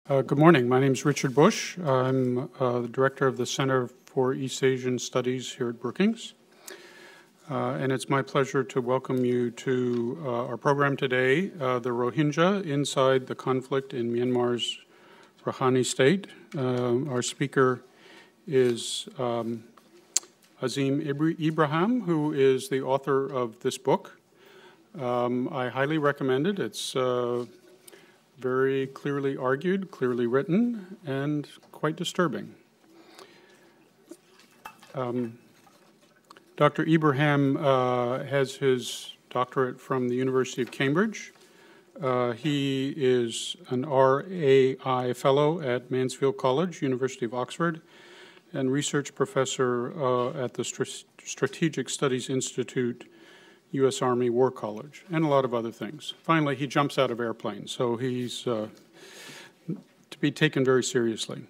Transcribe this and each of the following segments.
Good morning. My name is Richard Bush. I'm the director of the Center for East Asian Studies here at Brookings. And it's my pleasure to welcome you to our program today, the Rohingya Inside the Conflict in Myanmar's Rakhine State. Our speaker is Azim Ibrahim, who is the author of this book. I highly recommend it. It's very clearly argued, clearly written, and quite disturbing. Dr. Ibrahim has his doctorate from the University of Cambridge. He is an RAI Fellow at Mansfield College, University of Oxford, and research professor at the Strategic Studies Institute, U.S. Army War College, and a lot of other things. Finally, he jumps out of airplanes, so he's to be taken very seriously.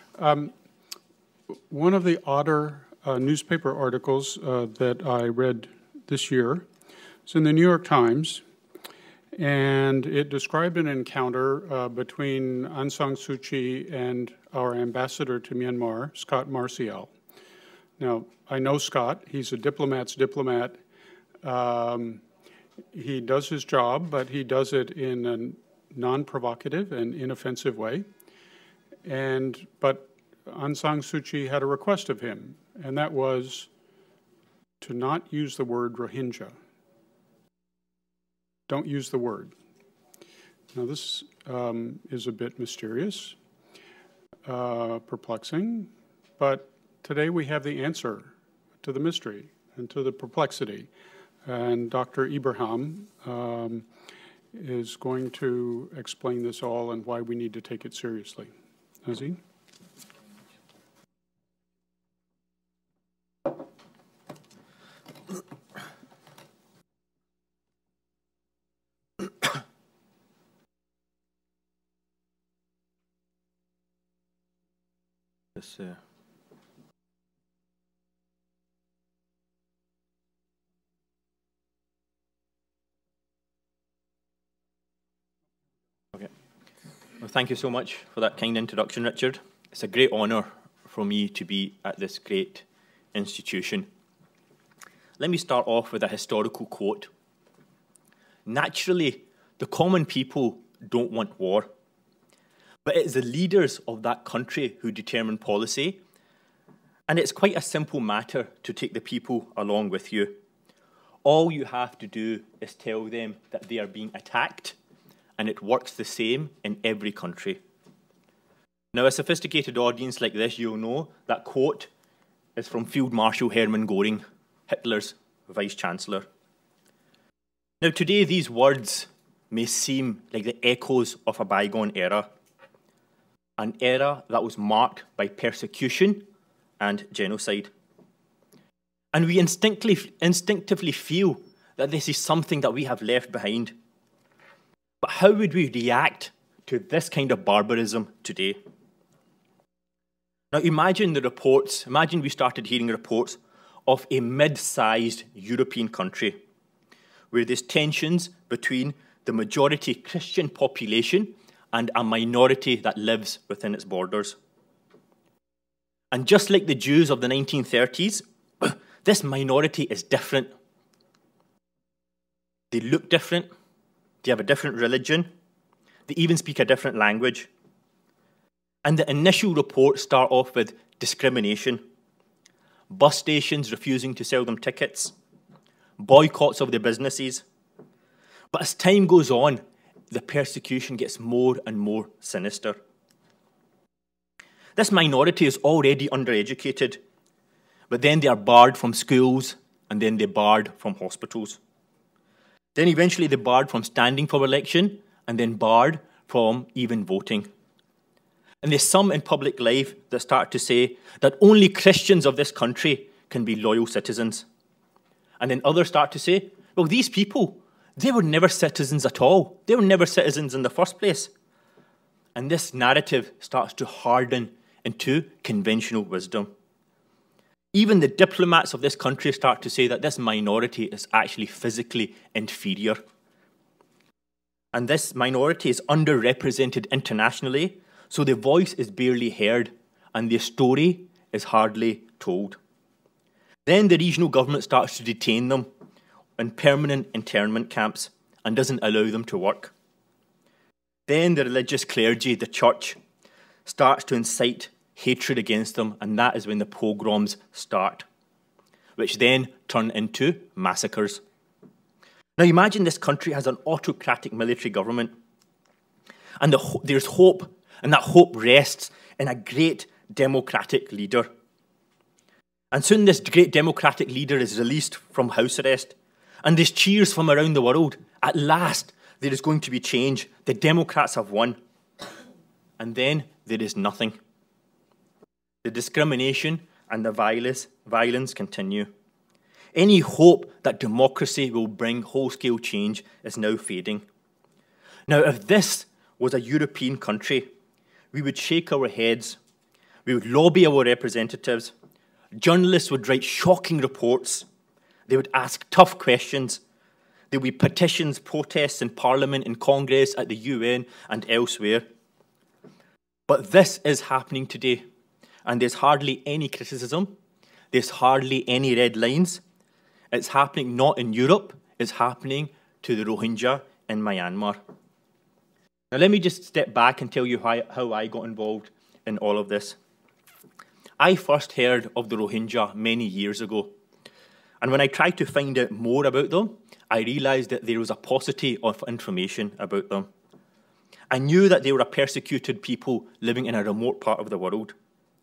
One of the odder newspaper articles that I read this year is in the New York Times, and it described an encounter between Aung San Suu Kyi and our ambassador to Myanmar, Scott Marcial. Now, I know Scott. He's a diplomat's diplomat. He does his job, but he does it in a non-provocative and inoffensive way. But Aung San Suu Kyi had a request of him, and that was to not use the word Rohingya. Don't use the word. Now, this is a bit mysterious, perplexing, but today we have the answer to the mystery and to the perplexity. And Dr. Ibrahim is going to explain this all and why we need to take it seriously. Azim? Well, thank you so much for that kind introduction, Richard. It's a great honour for me to be at this great institution. Let me start off with a historical quote. Naturally, the common people don't want war, but it's the leaders of that country who determine policy, and it's quite a simple matter to take the people along with you. All you have to do is tell them that they are being attacked, and it works the same in every country. Now, a sophisticated audience like this, you'll know that quote is from Field Marshal Hermann Göring, Hitler's Vice-Chancellor. Now, today, these words may seem like the echoes of a bygone era, an era that was marked by persecution and genocide. And we instinctively feel that this is something that we have left behind. But how would we react to this kind of barbarism today? Now imagine we started hearing reports of a mid-sized European country where there's tensions between the majority Christian population and a minority that lives within its borders. And just like the Jews of the 1930s, this minority is different. They look different. They have a different religion. They even speak a different language. And the initial reports start off with discrimination. Bus stations refusing to sell them tickets. Boycotts of their businesses. But as time goes on, the persecution gets more and more sinister. This minority is already undereducated, but then they are barred from schools, and then they're barred from hospitals. Then eventually they're barred from standing for election, and then barred from even voting. And there's some in public life that start to say that only Christians of this country can be loyal citizens. And then others start to say, well, these people, they were never citizens at all. They were never citizens in the first place. And this narrative starts to harden into conventional wisdom. Even the diplomats of this country start to say that this minority is actually physically inferior. And this minority is underrepresented internationally, so their voice is barely heard and their story is hardly told. Then the regional government starts to detain them in permanent internment camps and doesn't allow them to work. Then the religious clergy, the church, starts to incite hatred against them, and that is when the pogroms start, which then turn into massacres. Now imagine this country has an autocratic military government, and there's hope, and that hope rests in a great democratic leader. And soon this great democratic leader is released from house arrest, and there's cheers from around the world. At last, there is going to be change. The Democrats have won. And then there is nothing. The discrimination and the violence continue. Any hope that democracy will bring whole-scale change is now fading. Now, if this was a European country, we would shake our heads, we would lobby our representatives, journalists would write shocking reports, they would ask tough questions, there would be petitions, protests in Parliament, in Congress, at the UN and elsewhere. But this is happening today, and there's hardly any criticism, there's hardly any red lines. It's happening not in Europe, it's happening to the Rohingya in Myanmar. Now let me just step back and tell you how I got involved in all of this. I first heard of the Rohingya many years ago, and when I tried to find out more about them, I realised that there was a paucity of information about them. I knew that they were a persecuted people living in a remote part of the world.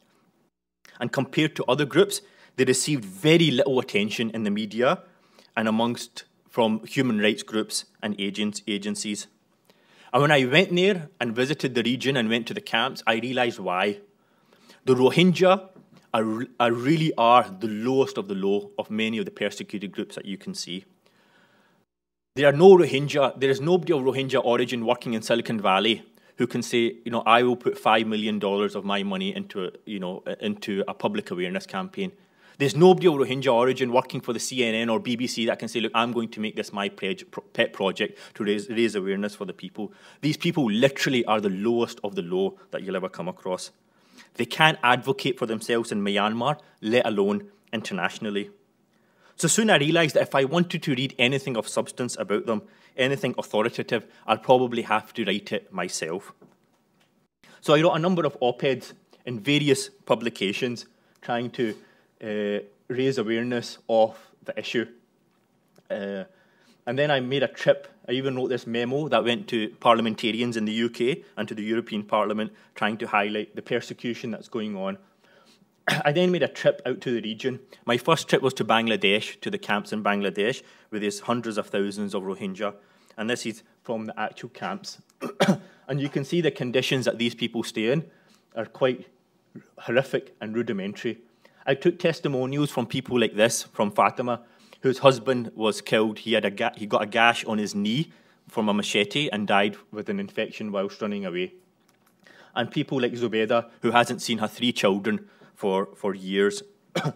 And compared to other groups, they received very little attention in the media and from human rights groups and agencies. And when I went there and visited the region and went to the camps, I realised why. The Rohingya really are the lowest of the low of many of the persecuted groups that you can see. There is nobody of Rohingya origin working in Silicon Valley who can say, I will put $5 million of my money into a public awareness campaign. There's nobody of Rohingya origin working for the CNN or BBC that can say, look, I'm going to make this my pet project to raise awareness for the people. These people literally are the lowest of the low that you'll ever come across. They can't advocate for themselves in Myanmar, let alone internationally. So soon I realised that if I wanted to read anything of substance about them, anything authoritative, I'll probably have to write it myself. So I wrote a number of op-eds in various publications trying to raise awareness of the issue. And then I made a trip. I even wrote this memo that went to parliamentarians in the UK and to the European Parliament trying to highlight the persecution that's going on. I then made a trip out to the region. My first trip was to Bangladesh, to the camps in Bangladesh, where there's hundreds of thousands of Rohingya. And this is from the actual camps. And you can see the conditions that these people stay in are quite horrific and rudimentary. I took testimonials from people like this, from Fatima, whose husband was killed. He got a gash on his knee from a machete and died with an infection whilst running away. And people like Zubeda, who hasn't seen her 3 children for years. I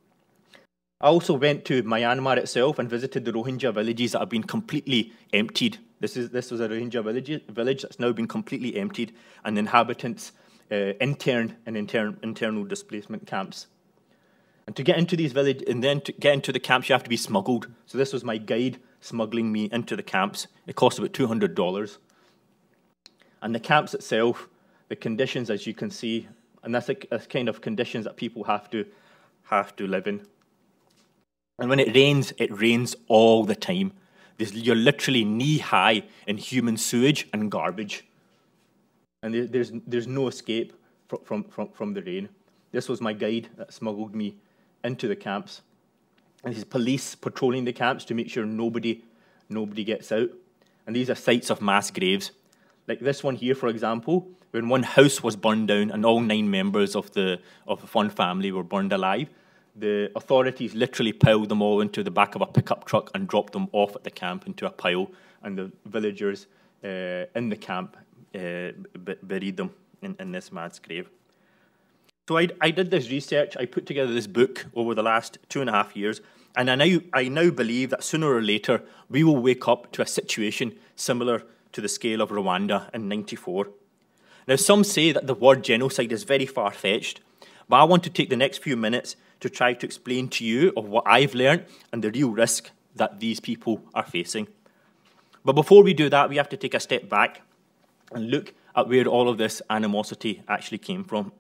also went to Myanmar itself and visited the Rohingya villages that have been completely emptied. This was a Rohingya village that's now been completely emptied, and the inhabitants interned in internal displacement camps. And to get into these villages, and then to get into the camps, you have to be smuggled. So this was my guide smuggling me into the camps. It cost about $200. And the camps itself, the conditions, as you can see, and that's the kind of conditions that people have to live in. And when it rains all the time. You're literally knee-high in human sewage and garbage. And there's no escape from the rain. This was my guide that smuggled me into the camps. And there's police patrolling the camps to make sure nobody gets out. And these are sites of mass graves. Like this one here, for example, when one house was burned down and all 9 members of one family were burned alive, the authorities literally piled them all into the back of a pickup truck and dropped them off at the camp into a pile, and the villagers in the camp buried them in this mass grave. So I did this research. I put together this book over the last 2.5 years, and I now believe that sooner or later we will wake up to a situation similar to the scale of Rwanda in '94. Now, some say that the word genocide is very far-fetched, but I want to take the next few minutes to try to explain to you of what I've learned and the real risk that these people are facing. But before we do that, we have to take a step back and look at where all of this animosity actually came from.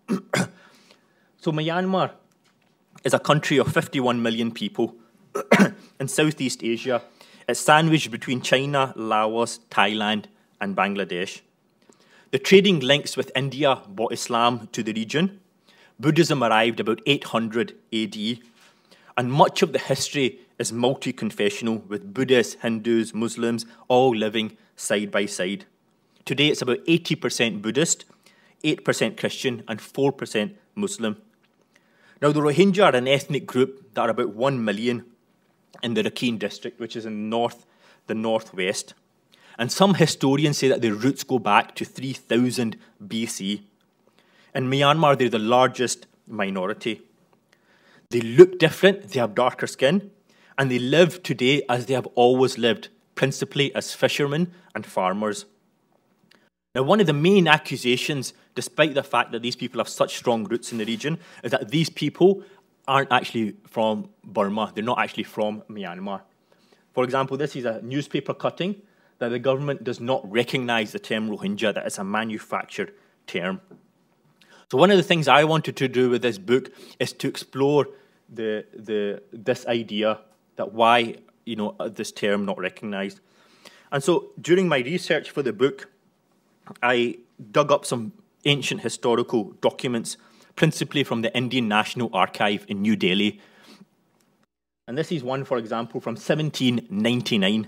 So Myanmar is a country of 51 million people in Southeast Asia. It's sandwiched between China, Laos, Thailand, and Bangladesh. The trading links with India brought Islam to the region. Buddhism arrived about 800 AD, and much of the history is multi-confessional, with Buddhists, Hindus, Muslims all living side by side. Today it's about 80% Buddhist, 8% Christian, and 4% Muslim. Now, the Rohingya are an ethnic group that are about 1 million in the Rakhine district, which is in the northwest. And some historians say that their roots go back to 3000 BC. In Myanmar, they're the largest minority. They look different, they have darker skin, and they live today as they have always lived, principally as fishermen and farmers. Now, one of the main accusations, despite the fact that these people have such strong roots in the region, is that these people aren't actually from Burma. They're not actually from Myanmar. For example, this is a newspaper cutting that the government does not recognize the term Rohingya, that it's a manufactured term. So one of the things I wanted to do with this book is to explore this idea that why this term not recognized. And so during my research for the book, I dug up some ancient historical documents, principally from the Indian National Archive in New Delhi. And this is one, for example, from 1799.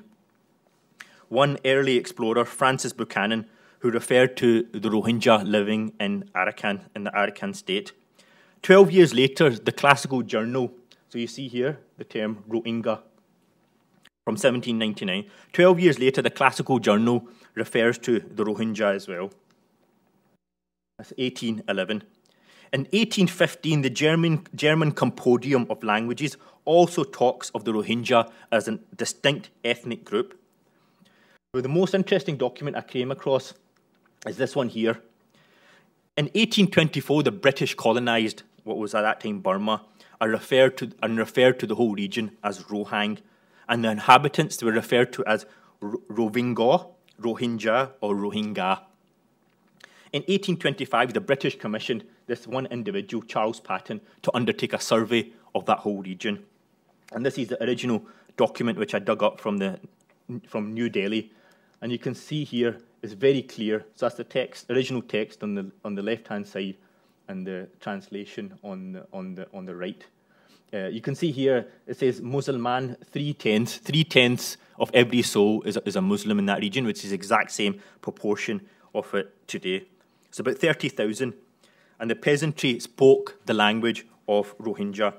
One early explorer, Francis Buchanan, who referred to the Rohingya living in Arakan, in the Arakan state. 12 years later, the classical journal, so you see here the term Rohingya, from 1799. 12 years later, the classical journal refers to the Rohingya as well. That's 1811. In 1815, the German Compendium of Languages also talks of the Rohingya as a distinct ethnic group. But the most interesting document I came across is this one here. In 1824, the British colonised what was at that time Burma, and referred to the whole region as Rohang, and the inhabitants were referred to as Rohingya, Rohingya, or Rohingya. In 1825, the British commissioned this one individual, Charles Patton, to undertake a survey of that whole region. And this is the original document which I dug up from New Delhi. And you can see here, it's very clear. So that's the text, original text on the left-hand side, and the translation on the right. You can see here, it says Musulman 3/10. 3/10 of every soul is a Muslim in that region, which is the exact same proportion of it today. It's about 30,000. And the peasantry spoke the language of Rohingya.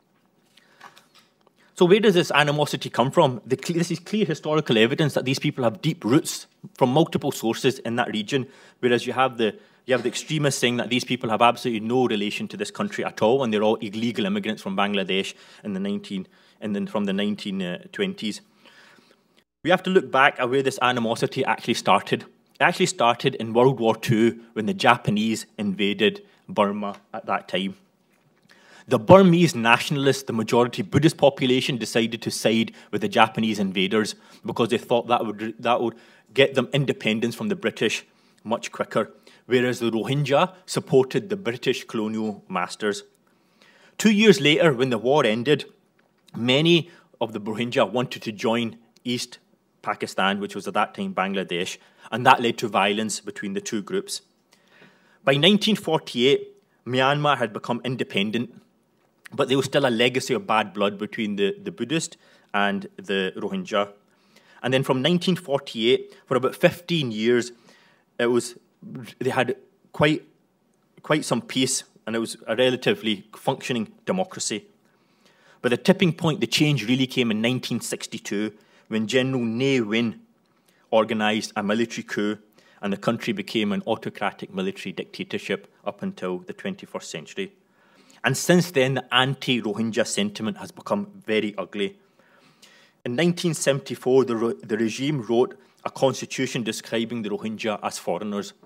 So where does this animosity come from? This is clear historical evidence that these people have deep roots from multiple sources in that region, whereas you have the extremists saying that these people have absolutely no relation to this country at all, and they're all illegal immigrants from Bangladesh from the 1920s. We have to look back at where this animosity actually started. It actually started in World War II when the Japanese invaded Burma at that time. The Burmese nationalists, the majority Buddhist population, decided to side with the Japanese invaders because they thought that would get them independence from the British much quicker, whereas the Rohingya supported the British colonial masters. 2 years later, when the war ended, many of the Rohingya wanted to join East Pakistan, which was at that time Bangladesh, and that led to violence between the two groups. By 1948, Myanmar had become independent, but there was still a legacy of bad blood between the Buddhist and the Rohingya. And then from 1948, for about 15 years, they had quite some peace, and it was a relatively functioning democracy. But the tipping point, the change really came in 1962, when General Ne Win organised a military coup, and the country became an autocratic military dictatorship up until the 21st century. And since then, the anti-Rohingya sentiment has become very ugly. In 1974, the regime wrote a constitution describing the Rohingya as foreigners.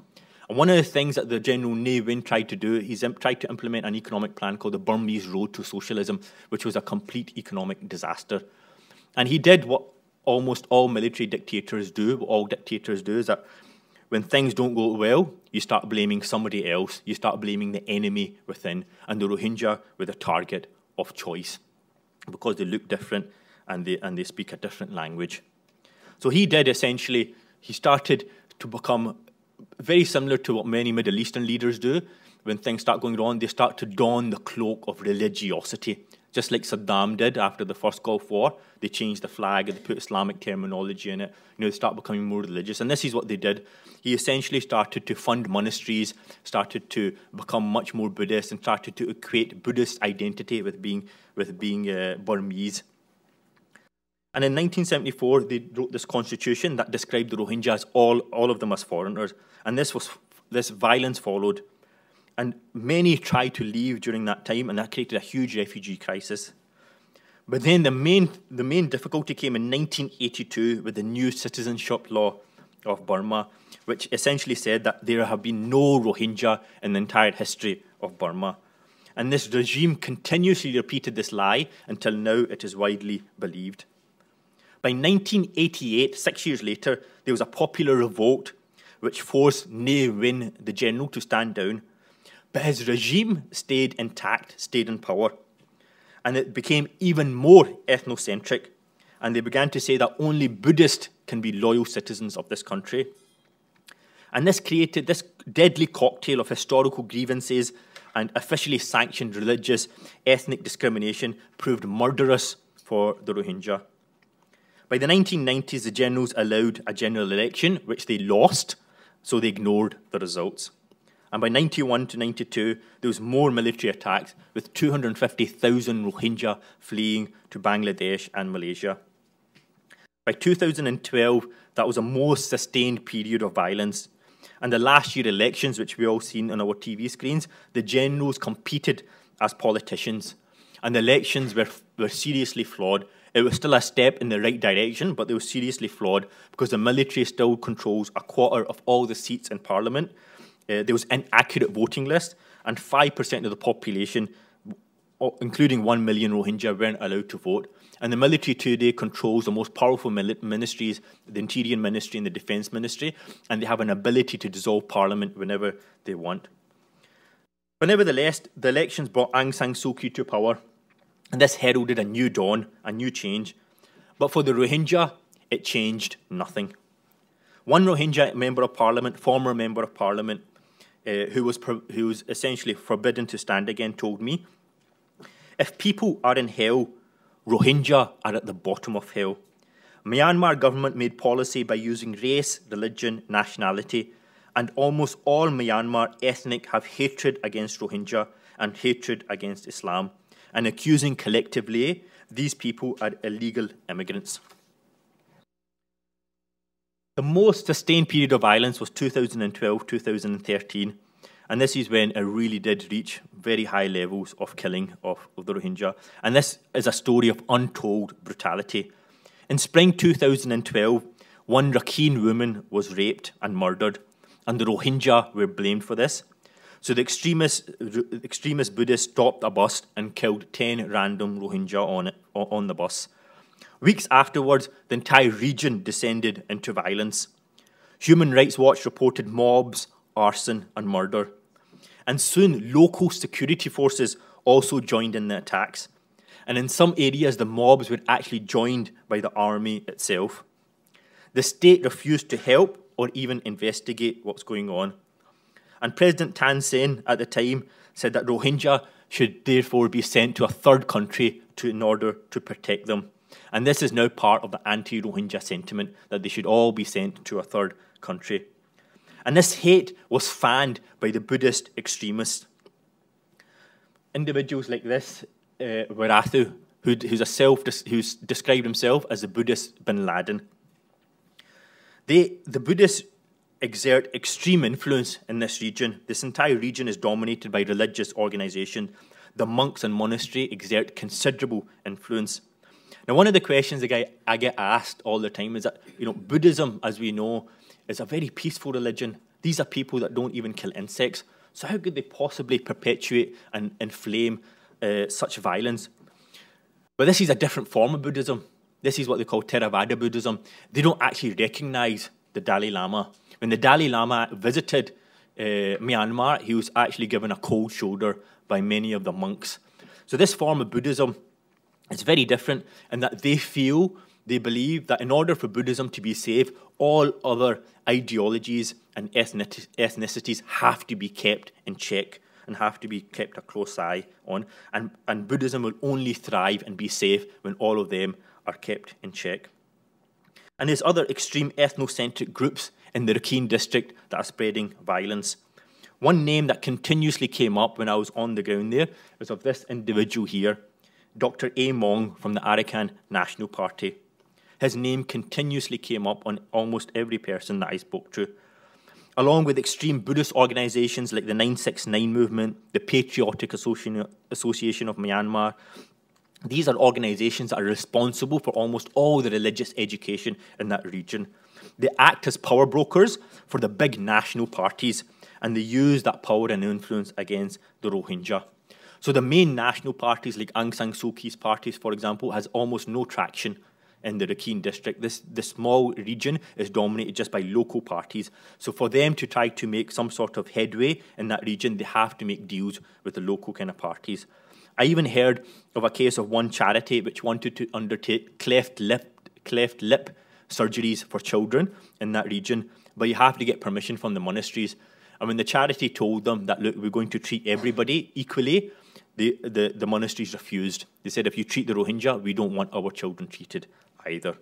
And one of the things that the General Ne Win tried to do, he's tried to implement an economic plan called the Burmese Road to Socialism, which was a complete economic disaster. And he did what almost all military dictators do, what all dictators do, is that when things don't go well, you start blaming somebody else, you start blaming the enemy within, and the Rohingya were the target of choice because they look different and they speak a different language. So he did essentially, he started to become very similar to what many Middle Eastern leaders do. When things start going wrong, they start to don the cloak of religiosity, just like Saddam did after the first Gulf War. They changed the flag and they put Islamic terminology in it. They start becoming more religious, and this is what they did. He essentially started to fund monasteries, started to become much more Buddhist, and started to equate Buddhist identity with being Burmese. And in 1974, they wrote this constitution that described the Rohingyas, all of them as foreigners. And this violence followed. And many tried to leave during that time, and that created a huge refugee crisis. But then the main difficulty came in 1982 with the new citizenship law of Burma, which essentially said that there have been no Rohingya in the entire history of Burma. And this regime continuously repeated this lie until now it is widely believed. By 1988, 6 years later, there was a popular revolt which forced Ne Win, the general, to stand down. But his regime stayed intact, stayed in power. And it became even more ethnocentric. And they began to say that only Buddhists can be loyal citizens of this country. And this created this deadly cocktail of historical grievances and officially sanctioned religious, ethnic discrimination proved murderous for the Rohingya. By the 1990s, the generals allowed a general election, which they lost, so they ignored the results. And by 91 to 92, there was more military attacks, with 250,000 Rohingya fleeing to Bangladesh and Malaysia. By 2012, that was a more sustained period of violence. And the last year elections, which we all seen on our TV screens, the generals competed as politicians. And the elections were seriously flawed. It was still a step in the right direction, but they were seriously flawed because the military still controls a quarter of all the seats in Parliament. There was inaccurate voting lists, and 5% of the population, including 1 million Rohingya, weren't allowed to vote. And the military today controls the most powerful ministries, the Interior Ministry and the Defence Ministry, and they have an ability to dissolve Parliament whenever they want. But nevertheless, the elections brought Aung San Suu Kyi to power, and this heralded a new dawn, a new change. But for the Rohingya, it changed nothing. One Rohingya member of Parliament, former member of Parliament, who was essentially forbidden to stand again, told me, if people are in hell, Rohingya are at the bottom of hell. Myanmar government made policy by using race, religion, nationality, and almost all Myanmar ethnic have hatred against Rohingya and hatred against Islam, and accusing collectively these people are illegal immigrants. The most sustained period of violence was 2012-2013, and this is when it really did reach very high levels of killing of the Rohingya. And this is a story of untold brutality. In spring 2012, one Rakhine woman was raped and murdered, and the Rohingya were blamed for this. So the extremist Buddhists stopped a bus and killed 10 random Rohingya on the bus. Weeks afterwards, the entire region descended into violence. Human Rights Watch reported mobs, arson and murder. And soon, local security forces also joined in the attacks. And in some areas, the mobs were actually joined by the army itself. The state refused to help or even investigate what's going on. And President Thein Sein at the time said that Rohingya should therefore be sent to a third country in order to protect them. And this is now part of the anti-Rohingya sentiment, that they should all be sent to a third country. And this hate was fanned by the Buddhist extremists. Individuals like this, Wirathu, who's described himself as the Buddhist bin Laden. The Buddhists exert extreme influence in this region. This entire region is dominated by religious organizations. The monks and monastery exert considerable influence. Now, one of the questions that I get asked all the time is that, Buddhism, as we know, is a very peaceful religion. These are people that don't even kill insects. So how could they possibly perpetuate and inflame such violence? But this is a different form of Buddhism. This is what they call Theravada Buddhism. They don't actually recognize the Dalai Lama. When the Dalai Lama visited Myanmar, he was actually given a cold shoulder by many of the monks. So this form of Buddhism is very different in that they believe that in order for Buddhism to be safe, all other ideologies and ethnicities have to be kept in check and have to be kept a close eye on. And Buddhism will only thrive and be safe when all of them are kept in check. And there's other extreme ethnocentric groups in the Rakhine district that are spreading violence. One name that continuously came up when I was on the ground there was of this individual here, Dr. A. Mong from the Arakan National Party. His name continuously came up on almost every person that I spoke to. Along with extreme Buddhist organizations like the 969 movement, the Patriotic Association of Myanmar, these are organizations that are responsible for almost all the religious education in that region. They act as power brokers for the big national parties, and they use that power and influence against the Rohingya. So the main national parties like Aung San Suu Kyi's parties, for example, has almost no traction in the Rakhine district. This small region is dominated just by local parties. So for them to try to make some sort of headway in that region, they have to make deals with the local kind of parties. I even heard of a case of one charity which wanted to undertake cleft lip surgeries for children in that region, but you have to get permission from the monasteries. And when the charity told them that, look, we're going to treat everybody equally, the monasteries refused. They said, if you treat the Rohingya, we don't want our children treated either.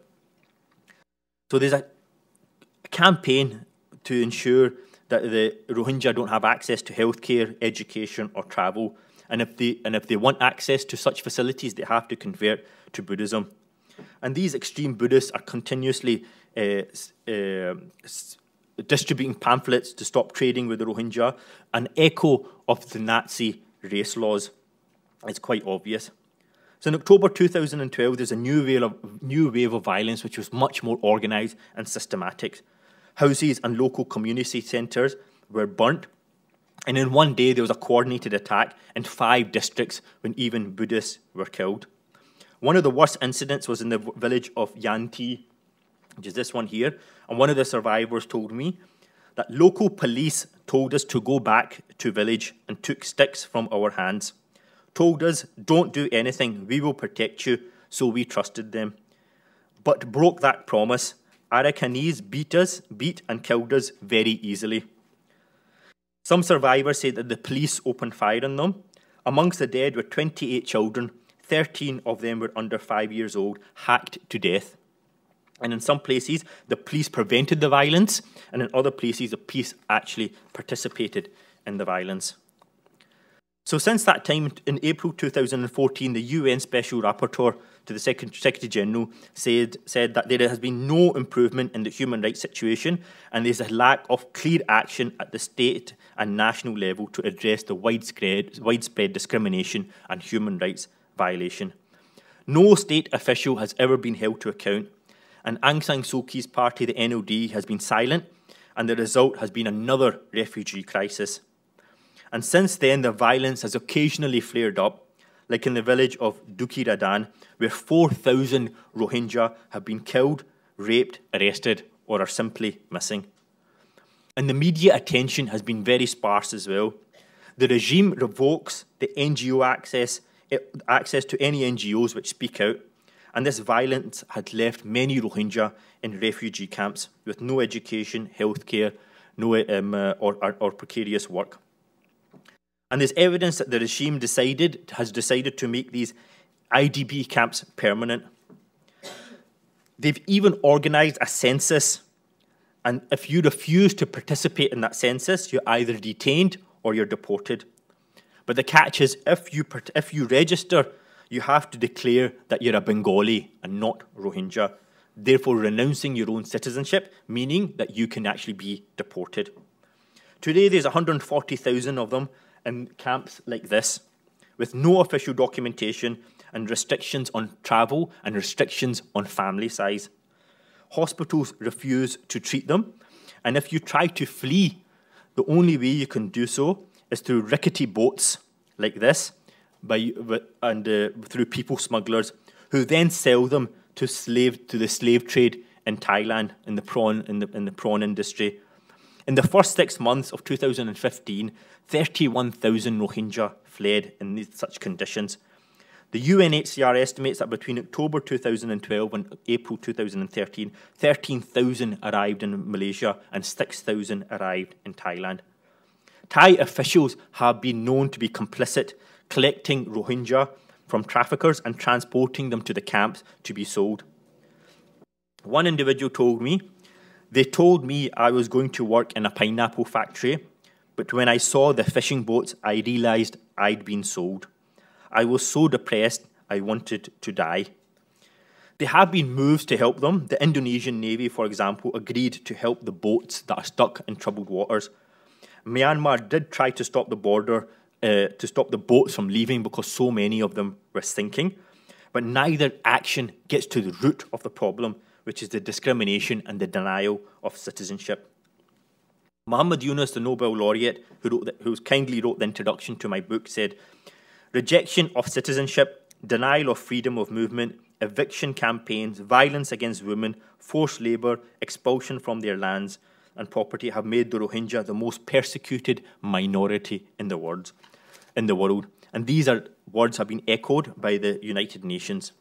So there's a campaign to ensure that the Rohingya don't have access to healthcare, education, or travel. And if they want access to such facilities, they have to convert to Buddhism. And these extreme Buddhists are continuously distributing pamphlets to stop trading with the Rohingya, an echo of the Nazi race laws. It's quite obvious. So in October 2012, there's a new wave of violence which was much more organised and systematic. Houses and local community centres were burnt, and in one day there was a coordinated attack in 5 districts when even Buddhists were killed. One of the worst incidents was in the village of Yanti, which is this one here, and one of the survivors told me that local police told us to go back to village and took sticks from our hands. Told us, don't do anything, we will protect you, so we trusted them. But broke that promise. Arakanese beat and killed us very easily. Some survivors say that the police opened fire on them. Amongst the dead were 28 children, 13 of them were under 5 years old, hacked to death. And in some places, the police prevented the violence, and in other places, the police actually participated in the violence. So since that time, in April 2014, the UN Special Rapporteur to the Secretary General said that there has been no improvement in the human rights situation, and there's a lack of clear action at the state and national level to address the widespread discrimination and human rights violation. No state official has ever been held to account, and Aung San Suu Kyi's party, the NLD, has been silent, and the result has been another refugee crisis. And since then, the violence has occasionally flared up, like in the village of Dukiradan, where 4,000 Rohingya have been killed, raped, arrested, or are simply missing. And the media attention has been very sparse as well. The regime revokes the NGO access to any NGOs which speak out, and this violence had left many Rohingya in refugee camps with no education, healthcare, or precarious work. And there's evidence that the regime has decided to make these IDP camps permanent. They've even organised a census, and if you refuse to participate in that census, you're either detained or you're deported. But the catch is, if you register, you have to declare that you're a Bengali and not Rohingya, therefore renouncing your own citizenship, meaning that you can actually be deported. Today, there's 140,000 of them in camps like this, with no official documentation and restrictions on travel and restrictions on family size. Hospitals refuse to treat them, and if you try to flee the only way you can do so is through rickety boats like this, through people smugglers, who then sell them to the slave trade in Thailand in the prawn industry. In the first 6 months of 2015, 31,000 Rohingya fled in such conditions. The UNHCR estimates that between October 2012 and April 2013, 13,000 arrived in Malaysia and 6,000 arrived in Thailand. Thai officials have been known to be complicit, collecting Rohingya from traffickers and transporting them to the camps to be sold. One individual told me, "They told me I was going to work in a pineapple factory, but when I saw the fishing boats, I realised I'd been sold. I was so depressed, I wanted to die." There have been moves to help them. The Indonesian Navy, for example, agreed to help the boats that are stuck in troubled waters. Myanmar did try to stop the border, to stop the boats from leaving because so many of them were sinking. But neither action gets to the root of the problem, which is the discrimination and the denial of citizenship. Muhammad Yunus, the Nobel laureate, who kindly wrote the introduction to my book, said, "Rejection of citizenship, denial of freedom of movement, eviction campaigns, violence against women, forced labour, expulsion from their lands and property have made the Rohingya the most persecuted minority in the world. And these words have been echoed by the United Nations."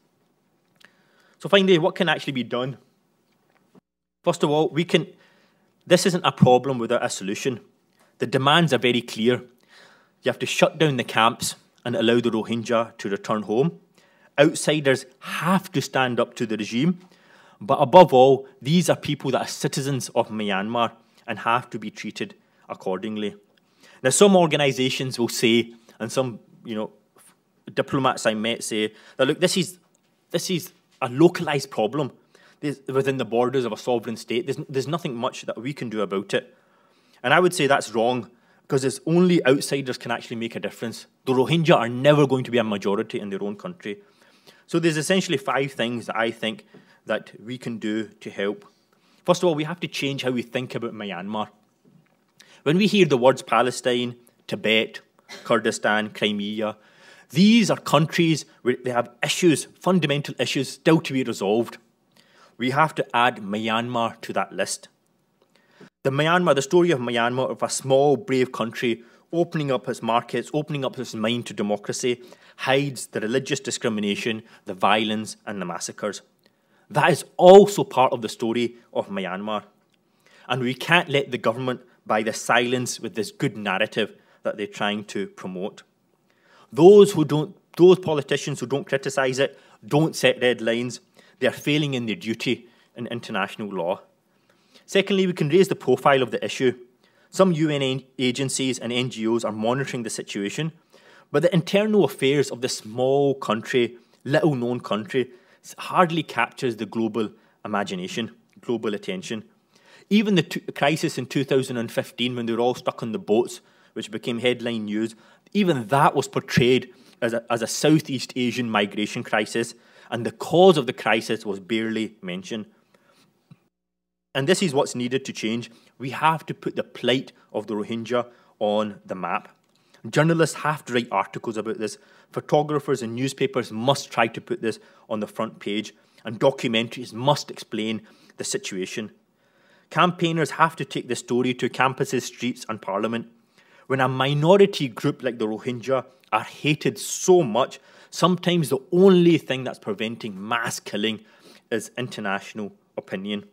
So finally, what can actually be done? First of all, this isn't a problem without a solution. The demands are very clear. You have to shut down the camps and allow the Rohingya to return home. Outsiders have to stand up to the regime. But above all, these are people that are citizens of Myanmar and have to be treated accordingly. Now, some organisations will say, and some diplomats I met say, that look, this is a localised problem within the borders of a sovereign state. There's nothing much that we can do about it. And I would say that's wrong, because it's only outsiders can actually make a difference. The Rohingya are never going to be a majority in their own country. So there's essentially 5 things that I think that we can do to help. First of all, we have to change how we think about Myanmar. When we hear the words Palestine, Tibet, Kurdistan, Crimea, these are countries where they have issues, fundamental issues, still to be resolved. We have to add Myanmar to that list. The story of Myanmar, of a small, brave country opening up its markets, opening up its mind to democracy, hides the religious discrimination, the violence, and the massacres. That is also part of the story of Myanmar. And we can't let the government buy the silence with this good narrative that they're trying to promote. Those politicians who don't criticise it, don't set red lines, they are failing in their duty in international law. Secondly, we can raise the profile of the issue. Some UN agencies and NGOs are monitoring the situation, but the internal affairs of this small country, little-known country, hardly captures the global imagination, global attention. Even the crisis in 2015, when they were all stuck on the boats, which became headline news, even that was portrayed as a Southeast Asian migration crisis, and the cause of the crisis was barely mentioned. And this is what's needed to change. We have to put the plight of the Rohingya on the map. Journalists have to write articles about this. Photographers and newspapers must try to put this on the front page, and documentaries must explain the situation. Campaigners have to take the story to campuses, streets, and parliament. When a minority group like the Rohingya are hated so much, sometimes the only thing that's preventing mass killing is international opinion.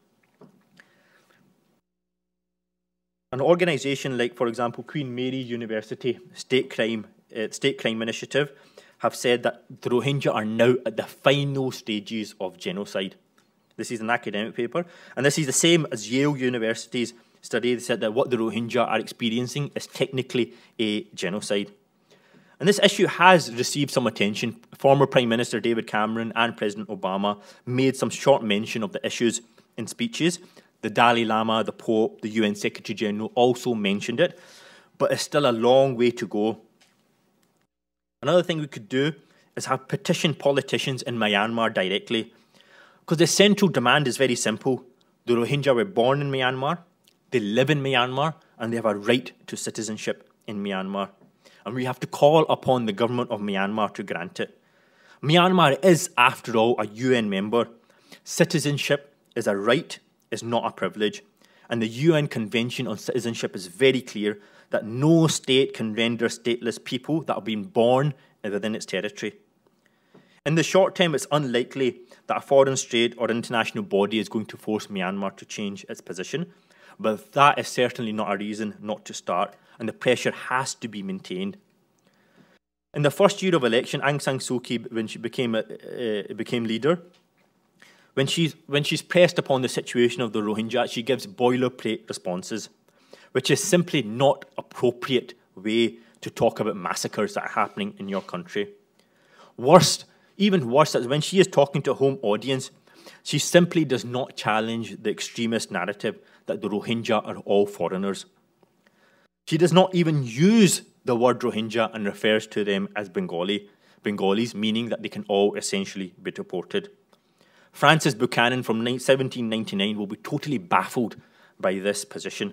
An organisation like, for example, Queen Mary University State Crime Initiative have said that the Rohingya are now at the final stages of genocide. This is an academic paper, and this is the same as Yale University's study. They said that what the Rohingya are experiencing is technically a genocide. And this issue has received some attention. Former Prime Minister David Cameron and President Obama made some short mention of the issues in speeches. The Dalai Lama, the Pope, the UN Secretary General also mentioned it, but it's still a long way to go. Another thing we could do is have petition politicians in Myanmar directly, because the central demand is very simple. The Rohingya were born in Myanmar, they live in Myanmar, and they have a right to citizenship in Myanmar. And we have to call upon the government of Myanmar to grant it. Myanmar is, after all, a UN member. Citizenship is a right, is not a privilege. And the UN Convention on Citizenship is very clear that no state can render stateless people that have been born within its territory. In the short term, it's unlikely that a foreign state or international body is going to force Myanmar to change its position, but that is certainly not a reason not to start, and the pressure has to be maintained. In the first year of election, Aung San Suu Kyi, when she became leader, when she's pressed upon the situation of the Rohingya, she gives boilerplate responses, which is simply not appropriate way to talk about massacres that are happening in your country. Even worse, is when she is talking to a home audience, she simply does not challenge the extremist narrative that the Rohingya are all foreigners. She does not even use the word Rohingya and refers to them as Bengalis, meaning that they can all essentially be deported. Francis Buchanan from 1799 will be totally baffled by this position.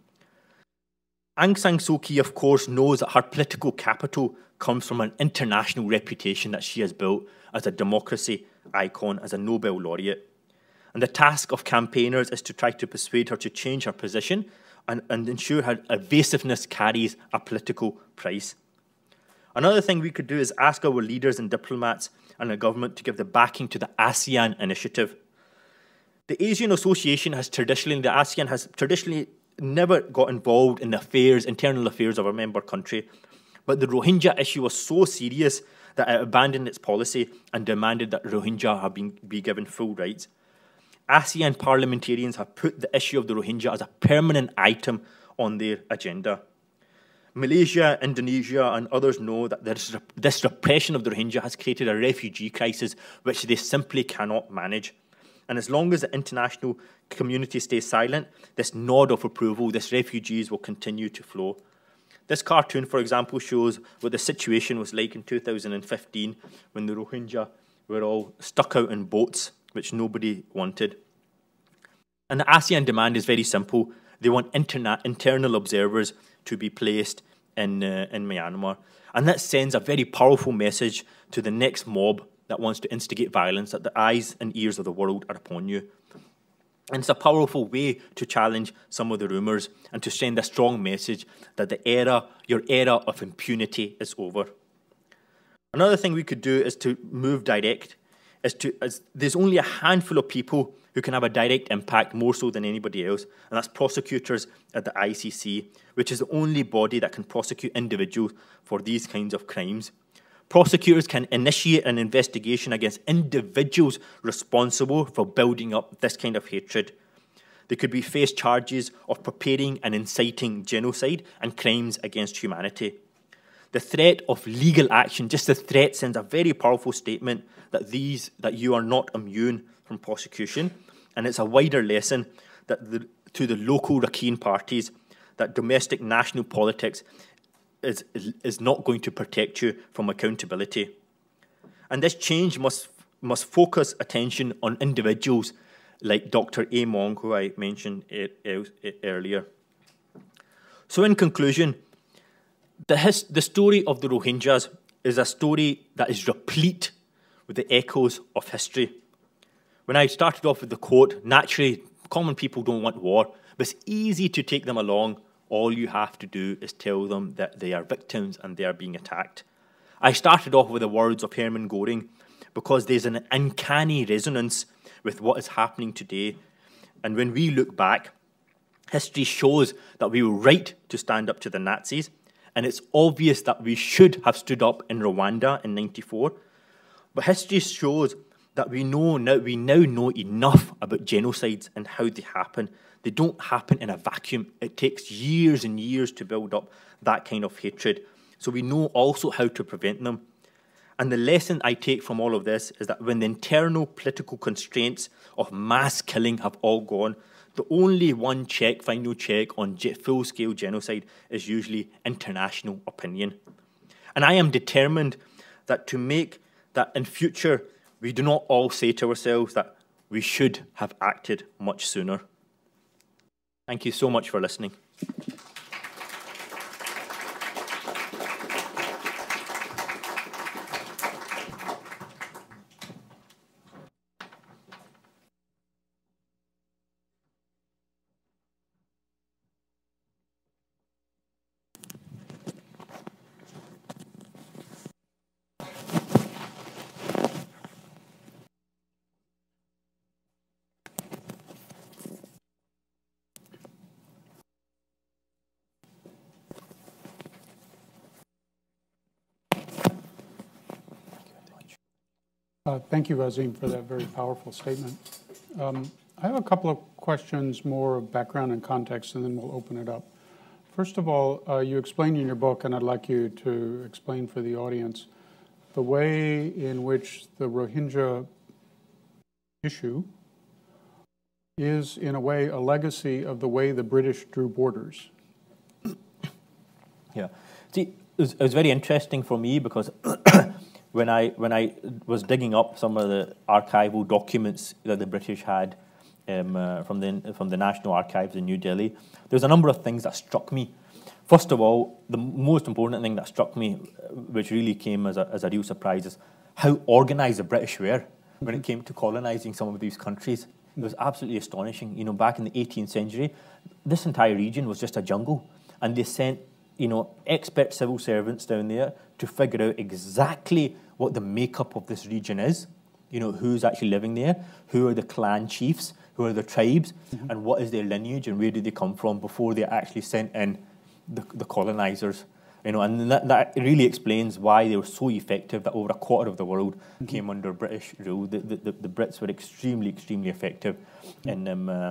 Aung San Suu Kyi, of course, knows that her political capital comes from an international reputation that she has built as a democracy icon, as a Nobel laureate. And the task of campaigners is to try to persuade her to change her position and ensure her evasiveness carries a political price. Another thing we could do is ask our leaders and diplomats and the government to give the backing to the ASEAN initiative. The Asian Association the ASEAN has traditionally never got involved in the internal affairs of a member country, but the Rohingya issue was so serious that it abandoned its policy and demanded that Rohingya be given full rights. ASEAN parliamentarians have put the issue of the Rohingya as a permanent item on their agenda. Malaysia, Indonesia and others know that this repression of the Rohingya has created a refugee crisis which they simply cannot manage. And as long as the international community stays silent, this nod of approval, these refugees will continue to flow. This cartoon, for example, shows what the situation was like in 2015 when the Rohingya were all stuck out in boats, which nobody wanted. And the ASEAN demand is very simple. They want internal observers to be placed in Myanmar. And that sends a very powerful message to the next mob that wants to instigate violence, that the eyes and ears of the world are upon you. And it's a powerful way to challenge some of the rumours and to send a strong message that your era of impunity is over. Another thing we could do is to move direct. There's only a handful of people who can have a direct impact, more so than anybody else, and that's prosecutors at the ICC, which is the only body that can prosecute individuals for these kinds of crimes. Prosecutors can initiate an investigation against individuals responsible for building up this kind of hatred. They could be faced charges of preparing and inciting genocide and crimes against humanity. The threat of legal action, just the threat, sends a very powerful statement that you are not immune from prosecution, and it's a wider lesson to the local Rakhine parties that domestic national politics is not going to protect you from accountability. And this change must focus attention on individuals like Dr. A. Mong, who I mentioned earlier. So in conclusion, the story of the Rohingyas is a story that is replete with the echoes of history. When I started off with the quote, naturally, common people don't want war, but it's easy to take them along. All you have to do is tell them that they are victims and they are being attacked. I started off with the words of Hermann Göring because there's an uncanny resonance with what is happening today. And when we look back, history shows that we were right to stand up to the Nazis, and it's obvious that we should have stood up in Rwanda in '94. But history shows that we now know enough about genocides and how they happen. They don't happen in a vacuum. It takes years and years to build up that kind of hatred. So we know also how to prevent them. And the lesson I take from all of this is that when the internal political constraints of mass killing have all gone, the only final check on full-scale genocide is usually international opinion. And I am determined that to make that in future, we do not all say to ourselves that we should have acted much sooner. Thank you so much for listening. Thank you, Azim, for that very powerful statement. I have a couple of questions more of background and context, and then we'll open it up. First of all, you explain in your book, and I'd like you to explain for the audience, the way in which the Rohingya issue is, in a way, a legacy of the way the British drew borders. Yeah. See, it was very interesting for me because when I was digging up some of the archival documents that the British had from the National Archives in New Delhi, there's a number of things that struck me. First of all, the most important thing that struck me, which really came as a real surprise, is how organised the British were when it came to colonising some of these countries. It was absolutely astonishing. You know, back in the 18th century, this entire region was just a jungle, and they sent, you know, expert civil servants down there to figure out exactly what the makeup of this region is. You know, who's actually living there, who are the clan chiefs, who are the tribes, and what is their lineage and where do they come from before they actually sent in the colonisers. You know, and that really explains why they were so effective, that over a quarter of the world came under British rule. The Brits were extremely effective in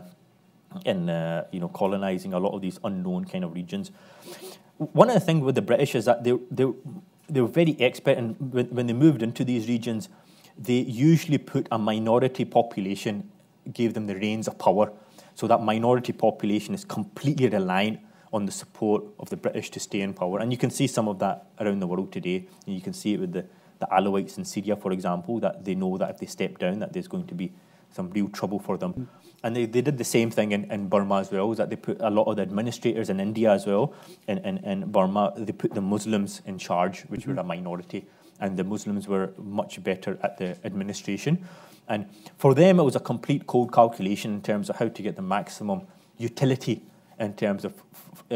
you know, colonising a lot of these unknown kind of regions. One of the things with the British is that they were very expert, and when they moved into these regions, they usually put a minority population, gave them the reins of power. So that minority population is completely reliant on the support of the British to stay in power. And you can see some of that around the world today. And you can see it with the Alawites in Syria, for example, that they know that if they step down, that there's going to be some real trouble for them. And they did the same thing in Burma as well, is that they put a lot of the administrators in India as well, in Burma, they put the Muslims in charge, which were a minority, and the Muslims were much better at the administration. And for them, it was a complete cold calculation in terms of how to get the maximum utility in terms of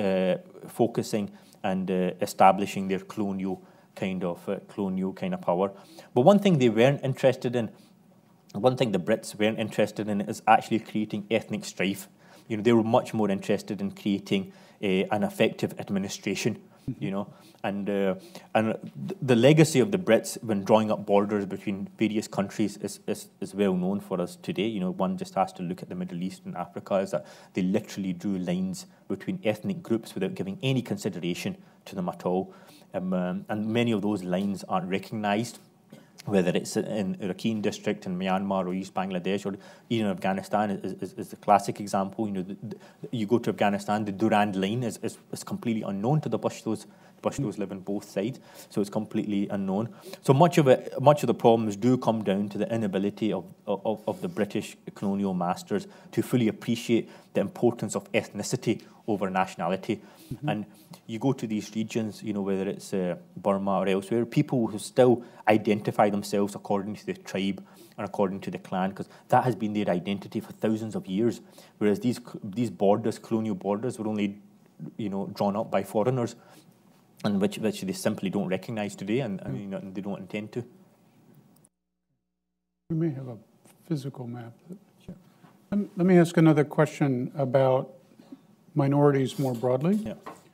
focusing and establishing their colonial kind of power. But one thing they weren't interested in, one thing the Brits weren't interested in, is actually creating ethnic strife. You know, they were much more interested in creating an effective administration. You know, and the legacy of the Brits when drawing up borders between various countries is well known for us today. You know, one just has to look at the Middle East and Africa, is that they literally drew lines between ethnic groups without giving any consideration to them at all, and many of those lines aren't recognised, whether it's in Rakhine district in Myanmar or East Bangladesh or even Afghanistan is the classic example. You know, you go to Afghanistan, the Durand Line is completely unknown to the Pashtos. Pashtos live on both sides, so it's completely unknown. So much of the problems do come down to the inability of the British colonial masters to fully appreciate the importance of ethnicity over nationality. And you go to these regions, you know, whether it's Burma or elsewhere, people who still identify themselves according to the tribe and according to the clan, because that has been their identity for thousands of years. Whereas these borders, colonial borders, were only, you know, drawn up by foreigners, and which they simply don't recognise today, and you know, they don't intend to. We may have a physical map. Sure. Let me ask another question about minorities more broadly. Yeah.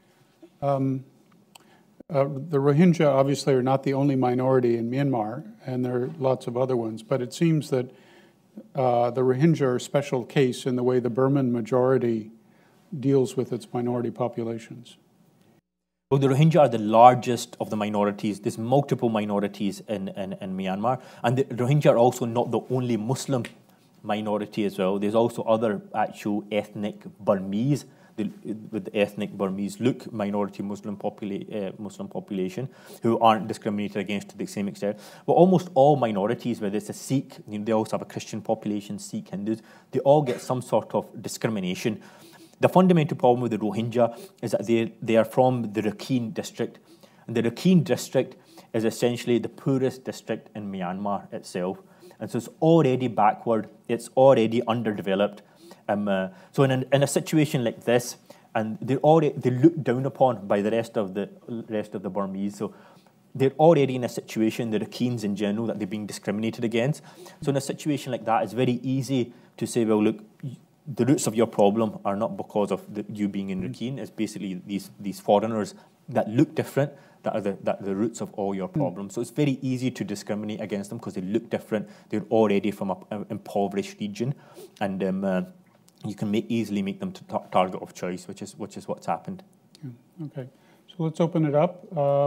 The Rohingya obviously are not the only minority in Myanmar, and there are lots of other ones, but it seems that the Rohingya are a special case in the way the Burman majority deals with its minority populations. Well, the Rohingya are the largest of the minorities. There's multiple minorities in Myanmar, and the Rohingya are also not the only Muslim minority as well. There's also other actual ethnic Burmese, with the ethnic Burmese look, minority Muslim population, who aren't discriminated against to the same extent. But almost all minorities, whether it's a Sikh, you know, they also have a Christian population, Sikh, Hindus, they all get some sort of discrimination. The fundamental problem with the Rohingya is that they are from the Rakhine district. And the Rakhine district is essentially the poorest district in Myanmar itself. And so it's already backward, it's already underdeveloped. So in a situation like this, and they're looked down upon by the rest of the Burmese. So they're already in a situation, the Rakhines in general, that they're being discriminated against. So in a situation like that, it's very easy to say, well, look, the roots of your problem are not because of you being in Rakhine. It's basically these foreigners that look different that are the roots of all your problems. So it's very easy to discriminate against them because they look different. They're already from an impoverished region, and you can easily make them target of choice, which is what's happened. Yeah. Okay, so let's open it up.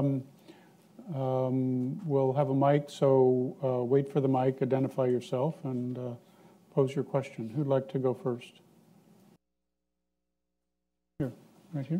We'll have a mic, so wait for the mic, identify yourself, and pose your question. Who'd like to go first? Here, right here.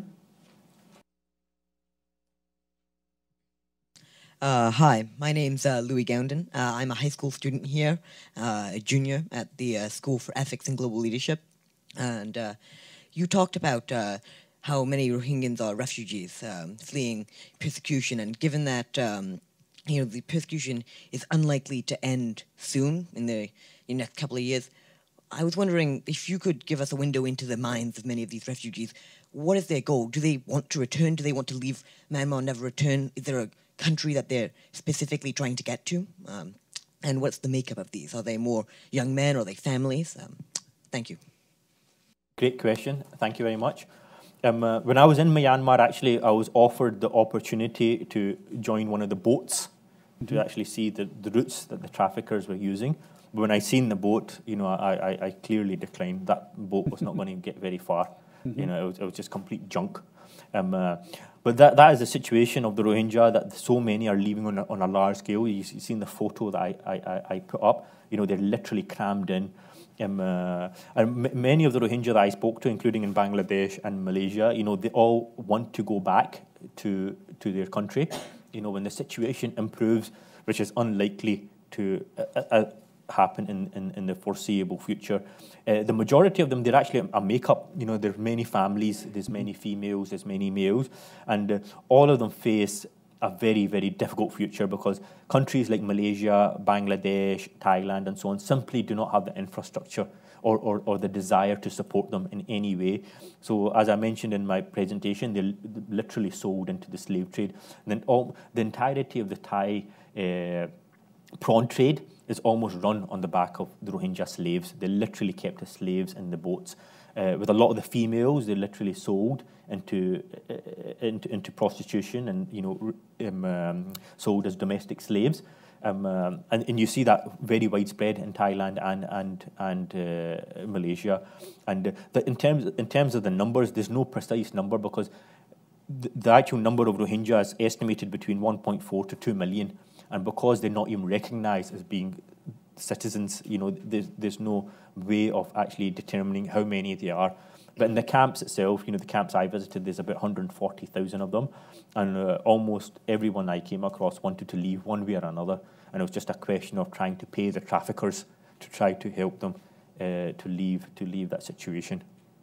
Hi, my name's Louis Gounden. I'm a high school student here, a junior at the School for Ethics and Global Leadership. And you talked about how many Rohingyans are refugees fleeing persecution. And given that the persecution is unlikely to end soon in the next couple of years, I was wondering if you could give us a window into the minds of many of these refugees. What is their goal? Do they want to return? Do they want to leave Myanmar and never return? Is there a country that they're specifically trying to get to? And what's the makeup of these? Are they more young men or are they families? Thank you. Great question. Thank you very much. When I was in Myanmar, actually, I was offered the opportunity to join one of the boats to actually see the routes that the traffickers were using. But when I seen the boat, I clearly declined. That boat was not going to get very far. It was just complete junk. But that is the situation of the Rohingya, that so many are leaving on a large scale. You've seen the photo that I put up. They're literally crammed in. And many of the Rohingya that I spoke to, including in Bangladesh and Malaysia, they all want to go back to their country. When the situation improves, which is unlikely to happen in the foreseeable future. The majority of them, they're actually a makeup. There's many families, there's many females, there's many males, and all of them face a very, very difficult future because countries like Malaysia, Bangladesh, Thailand, and so on simply do not have the infrastructure or the desire to support them in any way. So as I mentioned in my presentation, they're literally sold into the slave trade. And then the entirety of the Thai prawn trade is almost run on the back of the Rohingya slaves. They're literally kept as slaves in the boats. With a lot of the females, they're literally sold into prostitution and sold as domestic slaves. And you see that very widespread in Thailand and Malaysia. And in terms of the numbers, there's no precise number because the actual number of Rohingya is estimated between 1.4 to 2 million. And because they're not even recognized as being citizens, there's no way of actually determining how many they are. But in the camps itself, the camps I visited, there's about 140,000 of them. And almost everyone I came across wanted to leave one way or another. And it was just a question of trying to pay the traffickers to try to help them to leave that situation.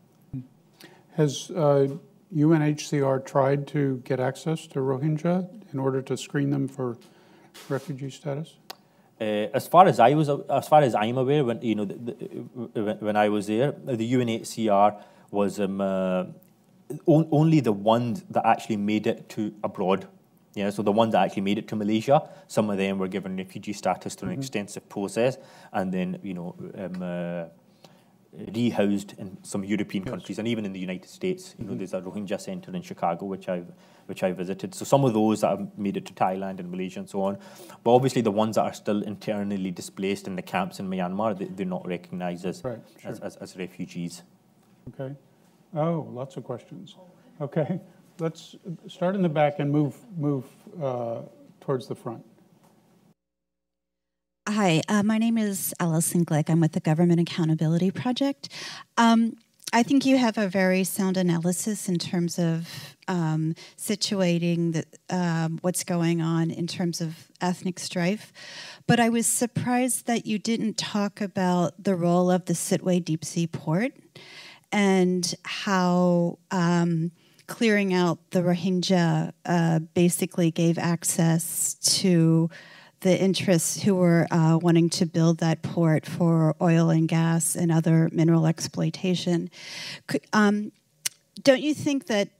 Has UNHCR tried to get access to Rohingya in order to screen them for refugee status? As far as I'm aware, when I was there, the UNHCR was only the ones that actually made it to abroad. Yeah, so the ones that actually made it to Malaysia, some of them were given refugee status through an extensive process, and then rehoused in some European countries, and even in the United States. There's a Rohingya center in Chicago, which I visited. So some of those that have made it to Thailand and Malaysia and so on. But obviously the ones that are still internally displaced in the camps in Myanmar, they're not recognized as refugees. Okay. Oh, lots of questions. Okay. Let's start in the back and move towards the front. Hi, my name is Alison Glick. I'm with the Government Accountability Project. I think you have a very sound analysis in terms of situating what's going on in terms of ethnic strife. But I was surprised that you didn't talk about the role of the Sittwe Deep Sea Port and how clearing out the Rohingya basically gave access to the interests who were wanting to build that port for oil and gas and other mineral exploitation. Don't you think that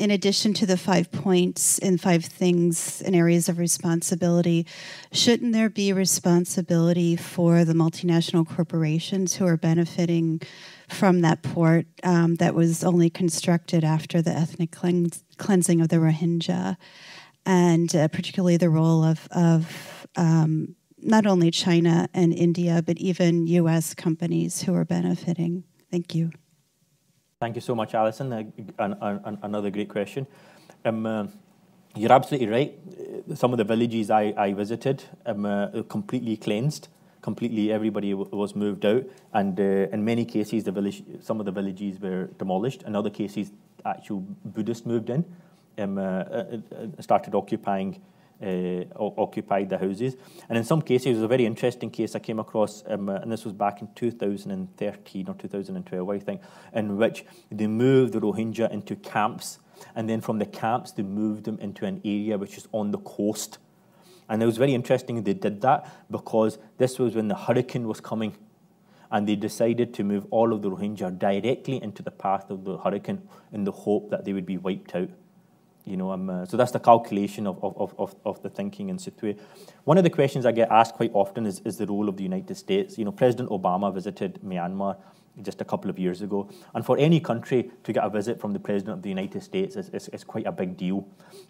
in addition to the 5 points and 5 things and areas of responsibility, shouldn't there be responsibility for the multinational corporations who are benefiting from that port that was only constructed after the ethnic cleansing of the Rohingya, and particularly the role of not only China and India, but even U.S. companies who are benefiting? Thank you. Thank you so much, Alison. Another great question. You're absolutely right. Some of the villages I visited completely cleansed. Completely, everybody was moved out, and in many cases, some of the villages were demolished. In other cases, actual Buddhists moved in, started occupied the houses. And in some cases, it was a very interesting case I came across, and this was back in 2013 or 2012, I think, in which they moved the Rohingya into camps, and then from the camps, they moved them into an area which is on the coast. And it was very interesting they did that because this was when the hurricane was coming, and they decided to move all of the Rohingya directly into the path of the hurricane in the hope that they would be wiped out. You know, so that's the calculation of the thinking in situ. One of the questions I get asked quite often is the role of the United States. You know, President Obama visited Myanmar just a couple of years ago, and for any country to get a visit from the President of the United States is quite a big deal.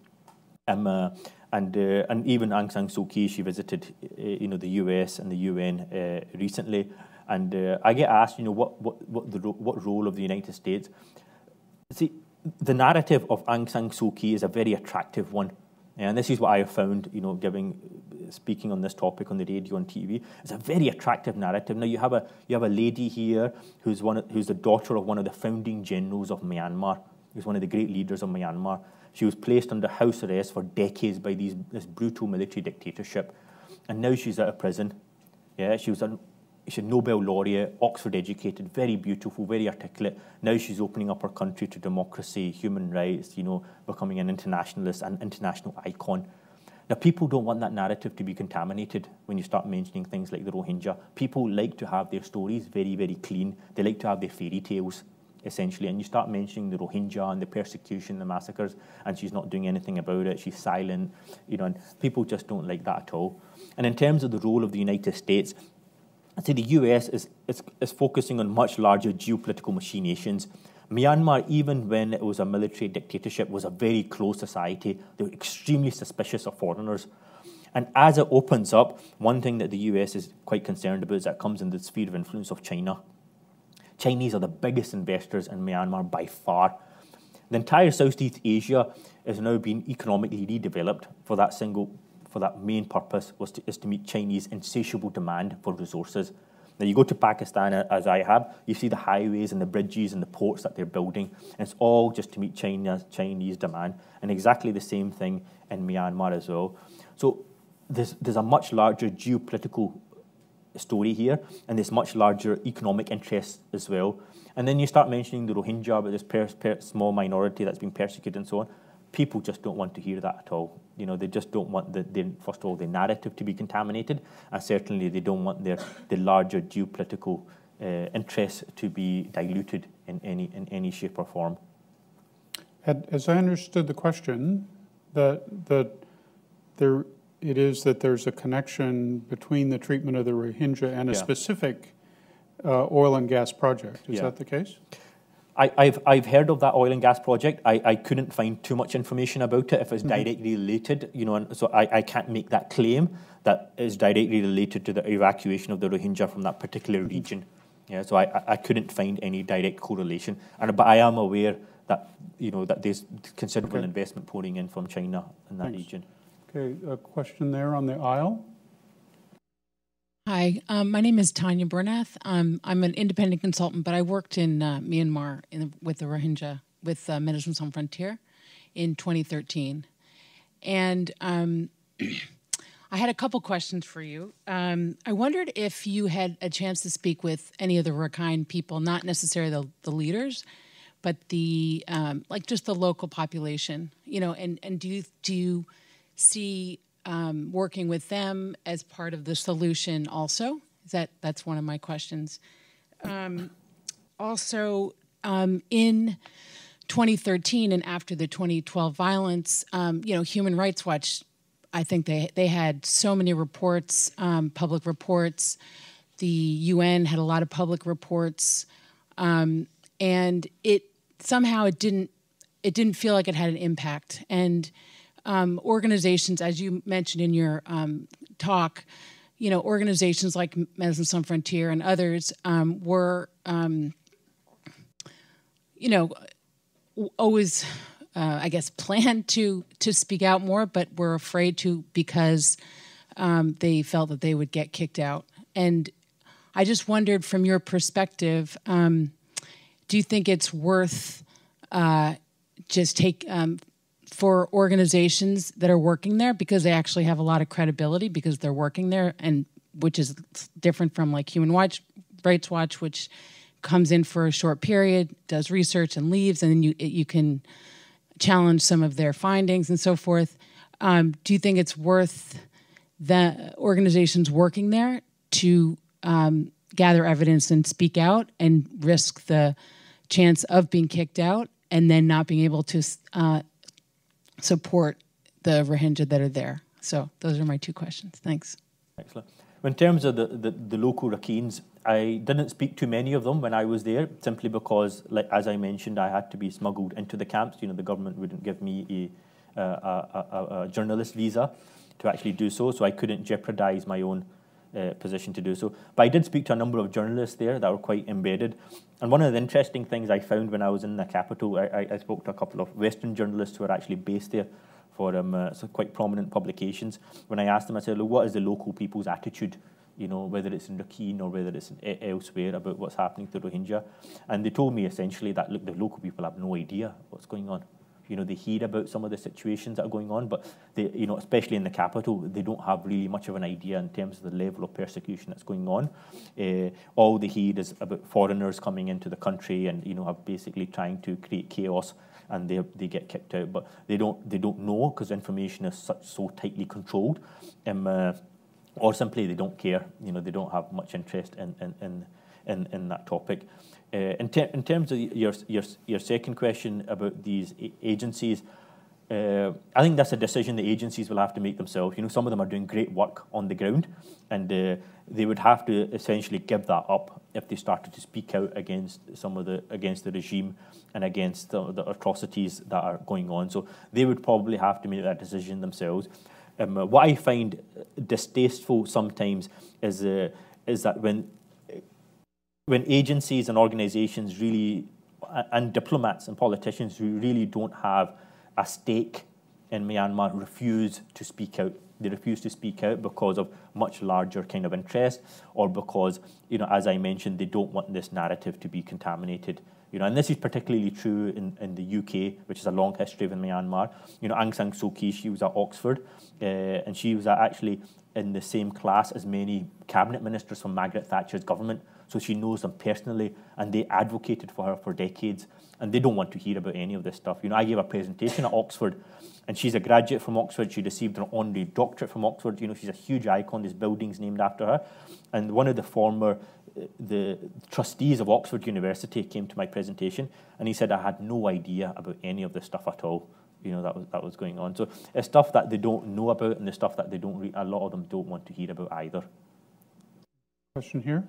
And even Aung San Suu Kyi, she visited, the US and the UN recently, and I get asked, what role of the United States? See, the narrative of Aung San Suu Kyi is a very attractive one, and this is what I have found, speaking on this topic on the radio and TV. It's a very attractive narrative. Now you have a lady here who's the daughter of one of the founding generals of Myanmar. Who's one of the great leaders of Myanmar. She was placed under house arrest for decades by this brutal military dictatorship, and now she's out of prison. Yeah, she's a Nobel laureate, Oxford educated, very beautiful, very articulate. Now she's opening up her country to democracy, human rights, becoming an internationalist, an international icon. Now, people don't want that narrative to be contaminated when you start mentioning things like the Rohingya. People like to have their stories very, very clean. They like to have their fairy tales, essentially, and you start mentioning the Rohingya and the persecution, the massacres, and she's not doing anything about it, she's silent, and people just don't like that at all. And in terms of the role of the United States, I'd say the US is focusing on much larger geopolitical machinations. Myanmar, even when it was a military dictatorship, was a very closed society. They were extremely suspicious of foreigners. And as it opens up, one thing that the US is quite concerned about is that it comes in the sphere of influence of China. Chinese are the biggest investors in Myanmar by far. The entire Southeast Asia is now being economically redeveloped for that main purpose is to meet Chinese insatiable demand for resources. Now you go to Pakistan, as I have, you see the highways and the bridges and the ports that they're building, and it's all just to meet Chinese demand, and exactly the same thing in Myanmar as well. So there's a much larger geopolitical story here, and there's much larger economic interests as well. And then you start mentioning the Rohingya, but this small minority that's been persecuted and so on. People just don't want to hear that at all. They just don't want first of all, the narrative to be contaminated, and certainly they don't want the larger geopolitical interests to be diluted in any shape or form. As I understood the question, there's a connection between the treatment of the Rohingya and a specific oil and gas project. Is that the case? I've heard of that oil and gas project. I couldn't find too much information about it if it's directly related, and so I can't make that claim that is directly related to the evacuation of the Rohingya from that particular region. Yeah, so I couldn't find any direct correlation, but I am aware that that there's considerable investment pouring in from China in that region. Okay, a question there on the aisle. Hi, my name is Tanya Bernath. I'm an independent consultant, but I worked in Myanmar with the Rohingya, with Medicine Sans Frontières in 2013. And I had a couple questions for you. I wondered if you had a chance to speak with any of the Rakhine people, not necessarily the leaders, but the just the local population, and do you see working with them as part of the solution also? That's one of my questions. Also, in 2013 and after the 2012 violence, Human Rights Watch, I think they had so many reports, public reports. The UN had a lot of public reports, and it didn't feel like it had an impact. And organizations, as you mentioned in your talk, organizations like Médecins Sans Frontières and others were, always, I guess, planned to speak out more, but were afraid to because they felt that they would get kicked out. And I just wondered, from your perspective, do you think it's worth for organizations that are working there, because they actually have a lot of credibility because they're working there, and which is different from like Human Rights Watch, which comes in for a short period, does research and leaves, and then you can challenge some of their findings and so forth. Do you think it's worth the organizations working there to gather evidence and speak out and risk the chance of being kicked out and then not being able to support the Rohingya that are there? So those are my two questions. Thanks. Excellent. In terms of the local Rakhinis, I didn't speak to many of them when I was there, simply because, like as I mentioned, I had to be smuggled into the camps. The government wouldn't give me a journalist visa to actually do so, so I couldn't jeopardize my own position to do so. But I did speak to a number of journalists there that were quite embedded. And one of the interesting things I found when I was in the capital, I spoke to a couple of Western journalists who are actually based there for some quite prominent publications. When I asked them, I said, look, what is the local people's attitude, whether it's in Rakhine or whether it's elsewhere, about what's happening to Rohingya? And they told me essentially that, look, the local people have no idea what's going on. They hear about some of the situations that are going on, but they, especially in the capital, they don't have really much of an idea in terms of the level of persecution that's going on. All they hear is about foreigners coming into the country and have basically trying to create chaos, and they get kicked out. But they don't know, because information is so tightly controlled, or simply they don't care. They don't have much interest in that topic. In terms of your second question about these agencies, I think that's a decision the agencies will have to make themselves. Some of them are doing great work on the ground, and they would have to essentially give that up if they started to speak out against against the regime and against the atrocities that are going on. So they would probably have to make that decision themselves. What I find distasteful sometimes is that when agencies and organizations really, and diplomats and politicians who really don't have a stake in Myanmar, refuse to speak out. They refuse to speak out because of much larger kind of interest, or because, as I mentioned, they don't want this narrative to be contaminated. And this is particularly true in the UK, which is a long history in Myanmar. Aung San Suu Kyi, she was at Oxford, and she was actually in the same class as many cabinet ministers from Margaret Thatcher's government. So she knows them personally, and they advocated for her for decades, and they don't want to hear about any of this stuff. I gave a presentation at Oxford, and she's a graduate from Oxford. She received an honorary doctorate from Oxford. She's a huge icon. This building's named after her. And one of the trustees of Oxford University came to my presentation, and he said, I had no idea about any of this stuff at all. That was going on. So it's stuff that they don't know about, and the stuff that a lot of them don't want to hear about either. Question here.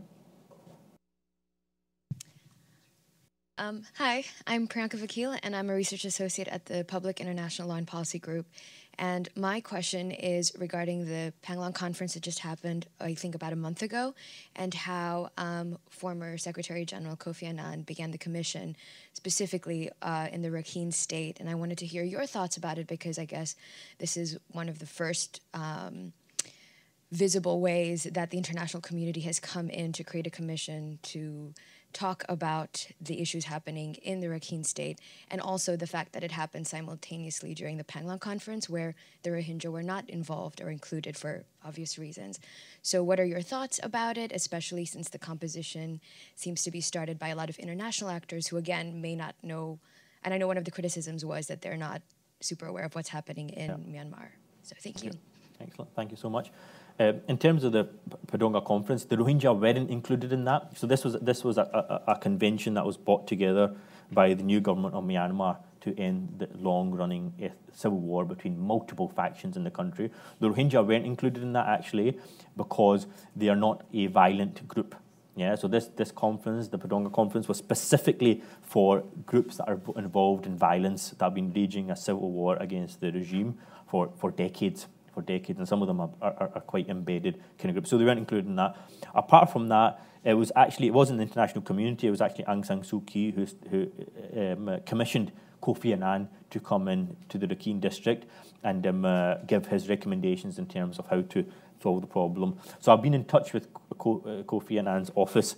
Hi, I'm Priyanka Vakil, and I'm a research associate at the Public International Law and Policy Group. And my question is regarding the Panglong conference that just happened, I think about a month ago, and how former Secretary General Kofi Annan began the commission, specifically in the Rakhine state. And I wanted to hear your thoughts about it, because I guess this is one of the first visible ways that the international community has come in to create a commission to talk about the issues happening in the Rakhine state, and also the fact that it happened simultaneously during the Panglong conference, where the Rohingya were not involved or included for obvious reasons. So what are your thoughts about it, especially since the composition seems to be started by a lot of international actors who, again, may not know, and I know one of the criticisms was that they're not super aware of what's happening in Myanmar. So thank you. Excellent. Thank you so much. In terms of the Pudong conference, the Rohingya weren't included in that. So this was a convention that was brought together by the new government of Myanmar to end the long-running civil war between multiple factions in the country. The Rohingya weren't included in that, actually, because they are not a violent group. Yeah, so this conference, the Pudonga conference, was specifically for groups that are involved in violence, that have been waging a civil war against the regime for decades, and some of them are quite embedded kind of groups. So they weren't included in that. Apart from that, it wasn't the international community, it was actually Aung San Suu Kyi who commissioned Kofi Annan to come in to the Rakhine district and give his recommendations in terms of how to solve the problem. So I've been in touch with Kofi Annan's office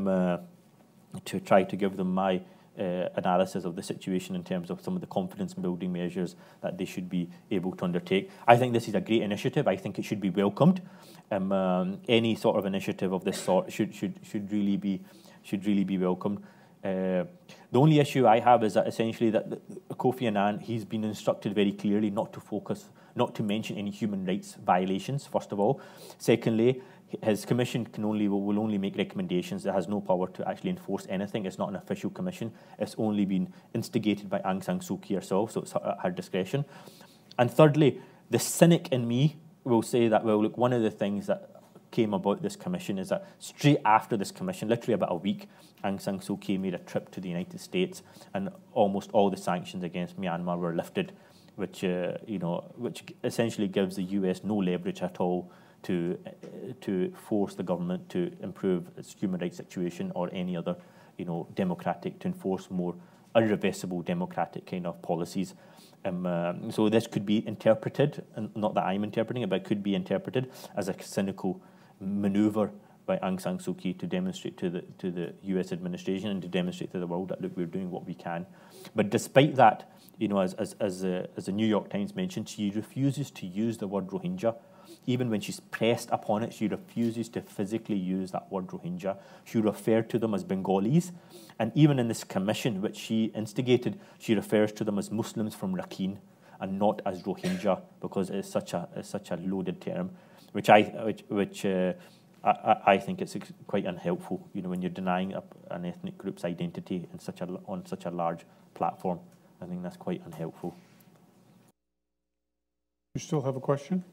to try to give them my analysis of the situation in terms of some of the confidence-building measures that they should be able to undertake. I think this is a great initiative. I think it should be welcomed. Any sort of initiative of this sort should really be welcomed. The only issue I have is that essentially that Kofi Annan, he's been instructed very clearly not to mention any human rights violations, first of all. Secondly, his commission will only make recommendations. It has no power to actually enforce anything. It's not an official commission. It's only been instigated by Aung San Suu Kyi herself, so it's at her discretion. And thirdly, the cynic in me will say that, well, look, one of the things that came about this commission is that straight after this commission, literally about a week, Aung San Suu Kyi made a trip to the United States, and almost all the sanctions against Myanmar were lifted, which essentially gives the US no leverage at all to force the government to improve its human rights situation or any other, to enforce more irreversible democratic kind of policies. So this could be interpreted, and not that I'm interpreting it, but it could be interpreted as a cynical maneuver by Aung San Suu Kyi to demonstrate to the US administration and to demonstrate to the world that, look, we're doing what we can. But despite that, as the New York Times mentioned, she refuses to use the word Rohingya. Even when she's pressed upon it, she refuses to physically use that word Rohingya. She referred to them as Bengalis. And even in this commission, which she instigated, she refers to them as Muslims from Rakhine and not as Rohingya, because it's such a loaded term, which I think it's quite unhelpful. When you're denying an ethnic group's identity on such a large platform, I think that's quite unhelpful. You still have a question?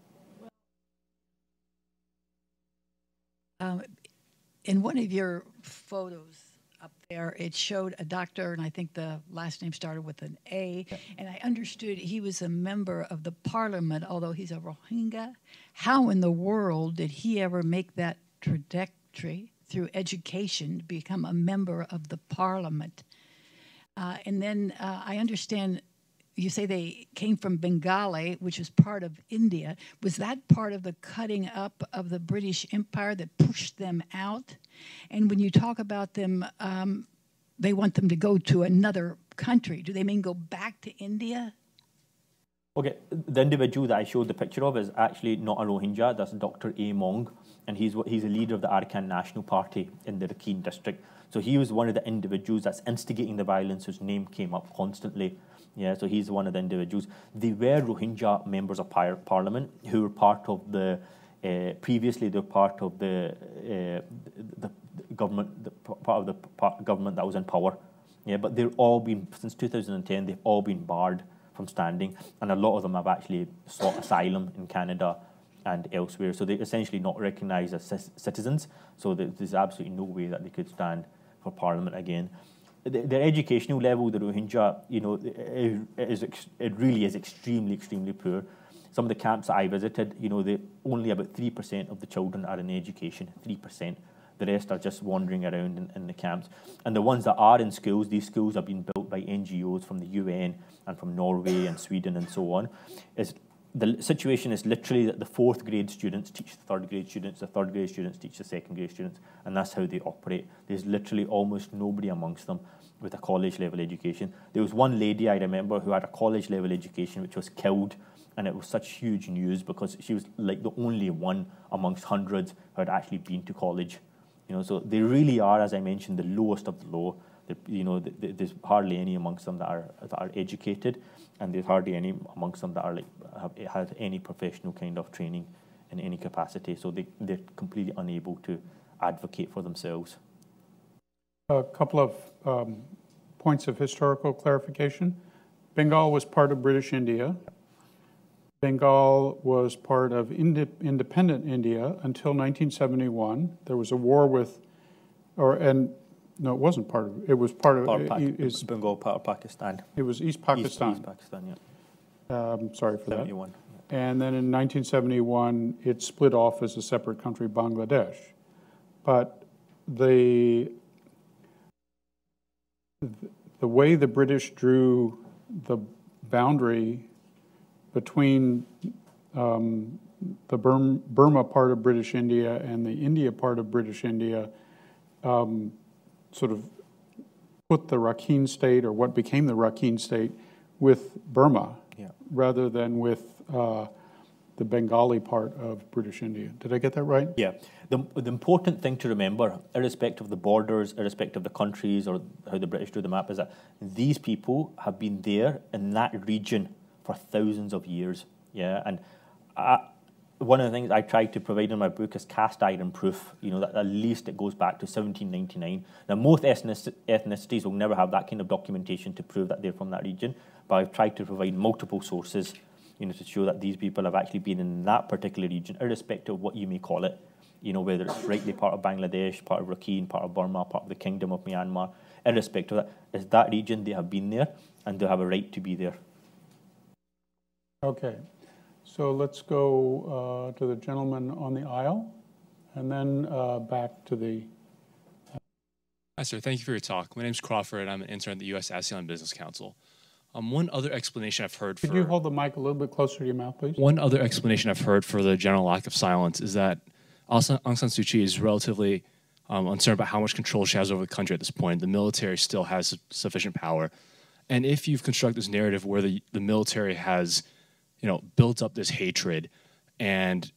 In one of your photos up there, it showed a doctor, and I think the last name started with an A, and I understood he was a member of the parliament, although he's a Rohingya. How in the world did he ever make that trajectory through education to become a member of the parliament? And then I understand you say they came from Bengali, which is part of India. Was that part of the cutting up of the British Empire that pushed them out? And when you talk about them, they want them to go to another country. Do they mean go back to India? Okay, the individual that I showed the picture of is actually not a Rohingya. That's Dr. A. Mong, and he's a leader of the Arakan National Party in the Rakhine district. So he was one of the individuals that's instigating the violence, whose name came up constantly. Yeah, so he's one of the individuals. They were Rohingya members of parliament who were part of previously they were part of the government, part of the government that was in power. Yeah, but they've all been, since 2010, they've all been barred from standing, and a lot of them have actually sought asylum in Canada and elsewhere. So they're essentially not recognised as citizens. So there's absolutely no way that they could stand for parliament again. Their educational level, the Rohingya, it really is extremely, extremely poor. Some of the camps that I visited, only about 3% of the children are in education, 3%. The rest are just wandering around in the camps. And the ones that are in schools, these schools have been built by NGOs from the UN and from Norway and Sweden and so on. The situation is literally that the fourth grade students teach the third grade students, the third grade students teach the second grade students, and that's how they operate. There's literally almost nobody amongst them with a college level education. There was one lady I remember who had a college level education which was killed, and it was such huge news because she was like the only one amongst hundreds who had actually been to college. So they really are, as I mentioned, the lowest of the low. There's hardly any amongst them that are educated, and there's hardly any amongst them that are have any professional kind of training in any capacity. So they're completely unable to advocate for themselves. A couple of points of historical clarification. Bengal was part of British India. Bengal was part of independent India until 1971. There was a war with, no, it wasn't part of, it was part of, Bengal, part of Pakistan. It was East Pakistan. East Pakistan, yeah. Sorry for 71. that. And then in 1971, it split off as a separate country, Bangladesh. But the way the British drew the boundary between the Burma part of British India and the India part of British India sort of put the Rakhine state, or what became the Rakhine state, with Burma, rather than with the Bengali part of British India. Did I get that right? Yeah. The important thing to remember, irrespective of the borders, irrespective of the countries or how the British drew the map, is that these people have been there in that region for thousands of years. Yeah, and one of the things I tried to provide in my book is cast iron proof, that at least it goes back to 1799. Now, most ethnicities will never have that kind of documentation to prove that they're from that region, but I've tried to provide multiple sources, to show that these people have actually been in that particular region, irrespective of what you may call it, whether it's rightly part of Bangladesh, part of Rakhine, part of Burma, part of the Kingdom of Myanmar, irrespective of that, is that region, they have been there, and they have a right to be there. Okay, so let's go to the gentleman on the aisle, and then back to the... Hi, sir. Thank you for your talk. My name's Crawford. I'm an intern at the U.S. ASEAN Business Council. One other explanation I've heard Could you hold the mic a little bit closer to your mouth, please? One other explanation I've heard for the general lack of silence is that Aung San Suu Kyi is relatively uncertain about how much control she has over the country at this point. The military still has sufficient power. And if you've constructed this narrative where the military has, built up this hatred and,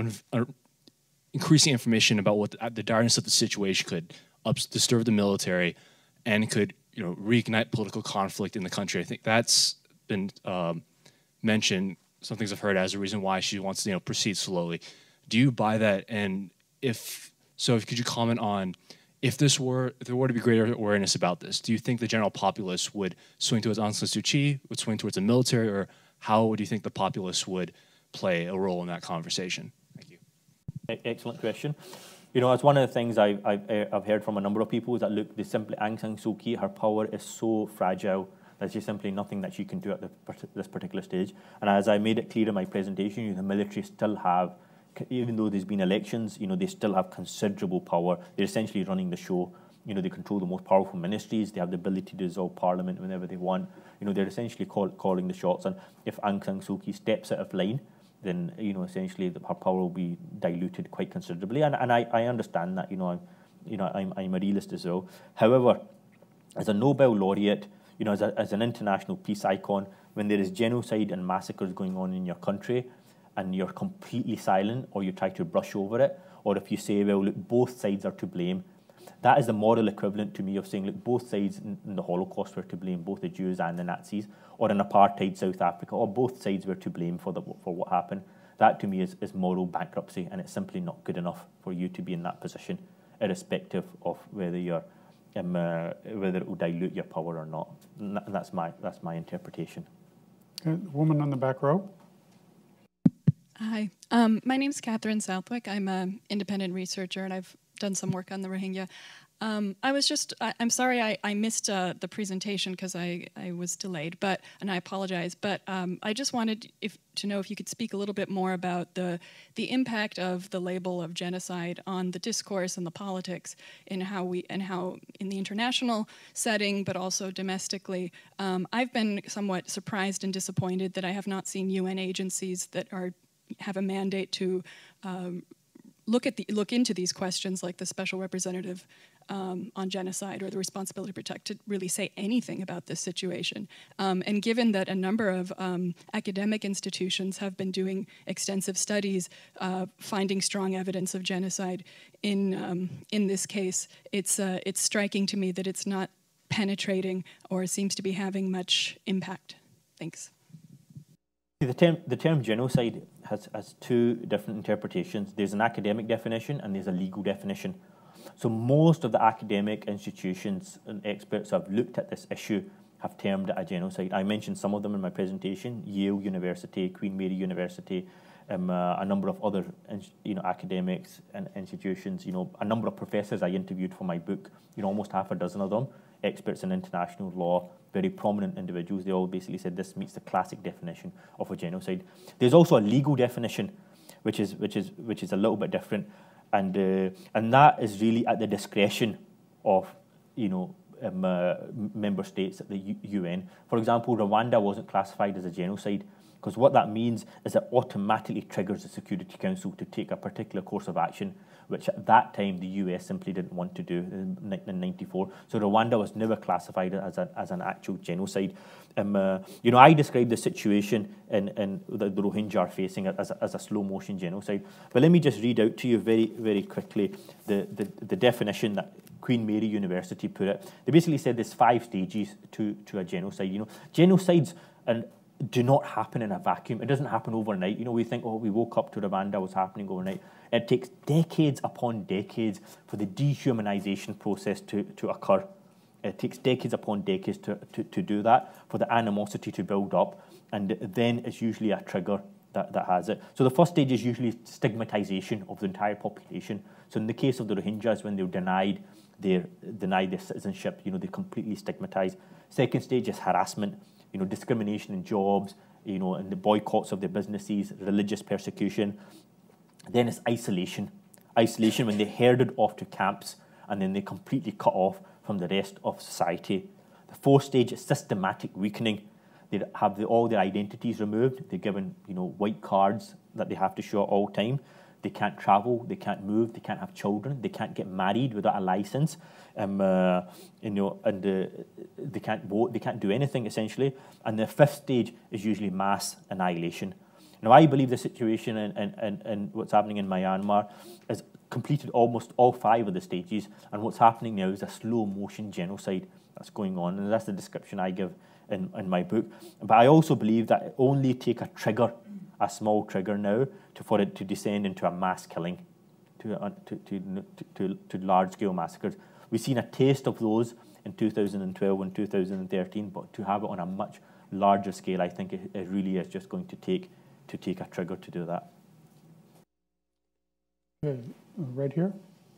increasing information about what the direness of the situation could disturb the military and could, reignite political conflict in the country. I think that's been mentioned, some things I've heard as a reason why she wants to, proceed slowly. Do you buy that? And if so, could you comment on if there were to be greater awareness about this, do you think the general populace would swing towards Aung San Suu Kyi, would swing towards the military, or how do you think the populace would play a role in that conversation? Thank you. Excellent question. It's one of the things I've heard from a number of people is that, look, Aung San Suu Kyi, her power is so fragile. There's just simply nothing that she can do at this particular stage. And as I made it clear in my presentation, the military still have, even though there's been elections, they still have considerable power. They're essentially running the show. They control the most powerful ministries. They have the ability to dissolve parliament whenever they want. They're essentially calling the shots. And if Aung San Suu Kyi steps out of line, then, essentially her power will be diluted quite considerably. And I understand that, I'm a realist as well. However, as a Nobel laureate, as an international peace icon, when there is genocide and massacres going on in your country, and you're completely silent, or you try to brush over it, or if you say, well, look, both sides are to blame, that is the moral equivalent to me of saying, look, both sides in the Holocaust were to blame, both the Jews and the Nazis, or in apartheid South Africa, or both sides were to blame for what happened. That to me is moral bankruptcy, and it's simply not good enough for you to be in that position, irrespective of whether whether it will dilute your power or not. And that's my interpretation. Okay, woman on the back row. Hi, my name's Catherine Southwick. I'm an independent researcher, and I've done some work on the Rohingya. I'm sorry I missed the presentation because I was delayed, and I apologize. But I just wanted to know if you could speak a little bit more about the impact of the label of genocide on the discourse and the politics, and how in the international setting, but also domestically. I've been somewhat surprised and disappointed that I have not seen UN agencies that have a mandate to look into these questions, like the Special Representative on Genocide or the Responsibility to Protect, to really say anything about this situation. And given that a number of academic institutions have been doing extensive studies finding strong evidence of genocide in this case, it's striking to me that it's not penetrating or seems to be having much impact. Thanks. The term genocide has two different interpretations. There's an academic definition and there's a legal definition. So most of the academic institutions and experts who have looked at this issue have termed it a genocide. I mentioned some of them in my presentation: Yale University, Queen Mary University, a number of other academics and institutions. A number of professors I interviewed for my book. Almost half a dozen of them, experts in international law, very prominent individuals. They all basically said this meets the classic definition of a genocide. There's also a legal definition, which is a little bit different, and that is really at the discretion of member states at the UN. For example, Rwanda wasn't classified as a genocide because what that means is it automatically triggers the Security Council to take a particular course of action, which at that time the US simply didn't want to do in 1994. So Rwanda was never classified as an actual genocide. I described the situation in the Rohingya are facing as a slow motion genocide. But let me just read out to you very, very quickly the definition that Queen Mary University put it. They basically said there's 5 stages to a genocide. Genocides do not happen in a vacuum. It doesn't happen overnight. We think, we woke up to Rwanda was happening overnight. It takes decades upon decades for the dehumanization process to occur. It takes decades upon decades to do that, for the animosity to build up, and then it's usually a trigger that has it. So the first stage is usually stigmatization of the entire population. So in the case of the Rohingyas, when they were denied their citizenship, they're completely stigmatized. Second stage is harassment, discrimination in jobs, and the boycotts of their businesses, religious persecution. Then it's isolation. Isolation when they're herded off to camps and then they're completely cut off from the rest of society. The fourth stage is systematic weakening. They have all their identities removed. They're given, white cards that they have to show at all time. They can't travel, they can't move, they can't have children, they can't get married without a license, and they can't vote, they can't do anything essentially. And the fifth stage is usually mass annihilation. Now, I believe the situation and what's happening in Myanmar has completed almost all 5 of the stages, and what's happening now is a slow motion genocide that's going on, and that's the description I give in my book. But I also believe that it only take a small trigger now for it to descend into a mass killing, to large-scale massacres. We've seen a taste of those in 2012 and 2013, but to have it on a much larger scale, I think it really is just going to take a trigger to do that. Okay, right here.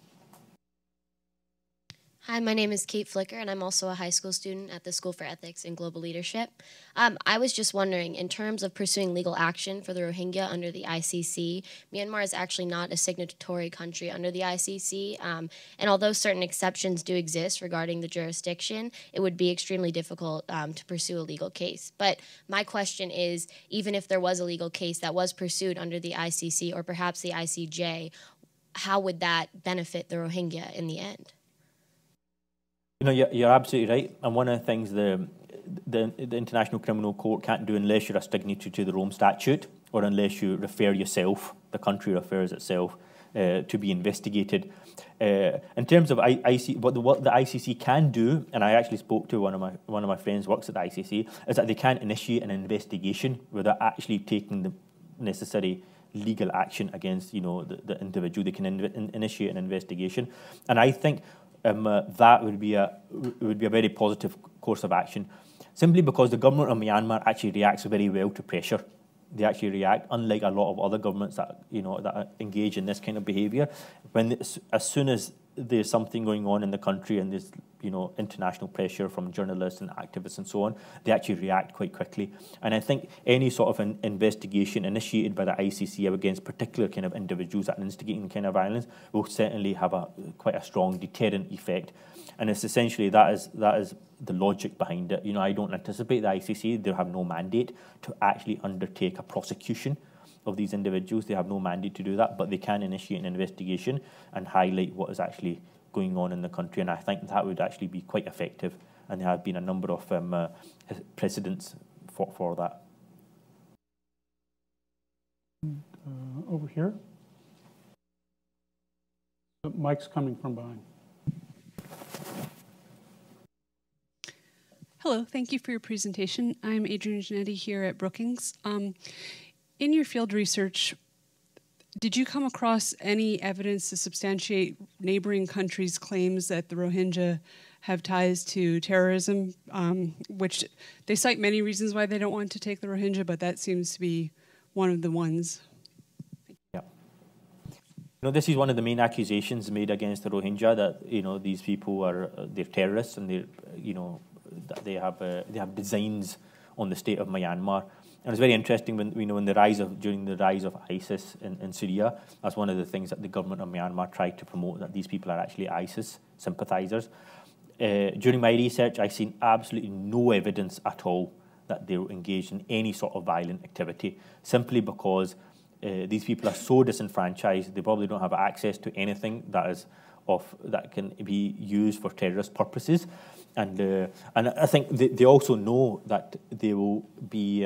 Hi, my name is Kate Flicker, and I'm also a high school student at the School for Ethics and Global Leadership. I was just wondering, in terms of pursuing legal action for the Rohingya under the ICC, Myanmar is actually not a signatory country under the ICC, and although certain exceptions do exist regarding the jurisdiction, it would be extremely difficult to pursue a legal case. But my question is, even if there was a legal case that was pursued under the ICC or perhaps the ICJ, how would that benefit the Rohingya in the end? You're absolutely right. And one of the things the International Criminal Court can't do unless you're a signatory to the Rome Statute or unless you refer yourself, the country refers itself, to be investigated. In terms of what the ICC can do, and I actually spoke to one of my friends who works at the ICC, is that they can initiate an investigation without actually taking the necessary legal action against the individual. They can initiate an investigation, and I think that would be a very positive course of action, simply because the government of Myanmar actually reacts very well to pressure. They actually react, unlike a lot of other governments that that engage in this kind of behaviour. As soon as there's something going on in the country and there's international pressure from journalists and activists and so on, they actually react quite quickly. And I think any sort of an investigation initiated by the ICC against particular kind of individuals that are instigating kind of violence will certainly have quite a strong deterrent effect. And it's essentially that is the logic behind it. I don't anticipate the ICC, they have no mandate to actually undertake a prosecution of these individuals. They have no mandate to do that, but they can initiate an investigation and highlight what is actually going on in the country, and I think that would actually be quite effective, and there have been a number of precedents for that. Over here. The mic's coming from behind. Hello, thank you for your presentation. I'm Adrienne Giannetti here at Brookings. In your field research, did you come across any evidence to substantiate neighboring countries' claims that the Rohingya have ties to terrorism, which they cite many reasons why they don't want to take the Rohingya, but that seems to be one of the ones. Yeah. This is one of the main accusations made against the Rohingya, that these people are they're terrorists, and that they have designs on the state of Myanmar. And it's very interesting when during the rise of ISIS in Syria, that's one of the things that the government of Myanmar tried to promote, that these people are actually ISIS sympathizers. During my research, I've seen absolutely no evidence at all that they were engaged in any sort of violent activity, simply because these people are so disenfranchised, they probably don't have access to anything that can be used for terrorist purposes. And I think they also know that they will be,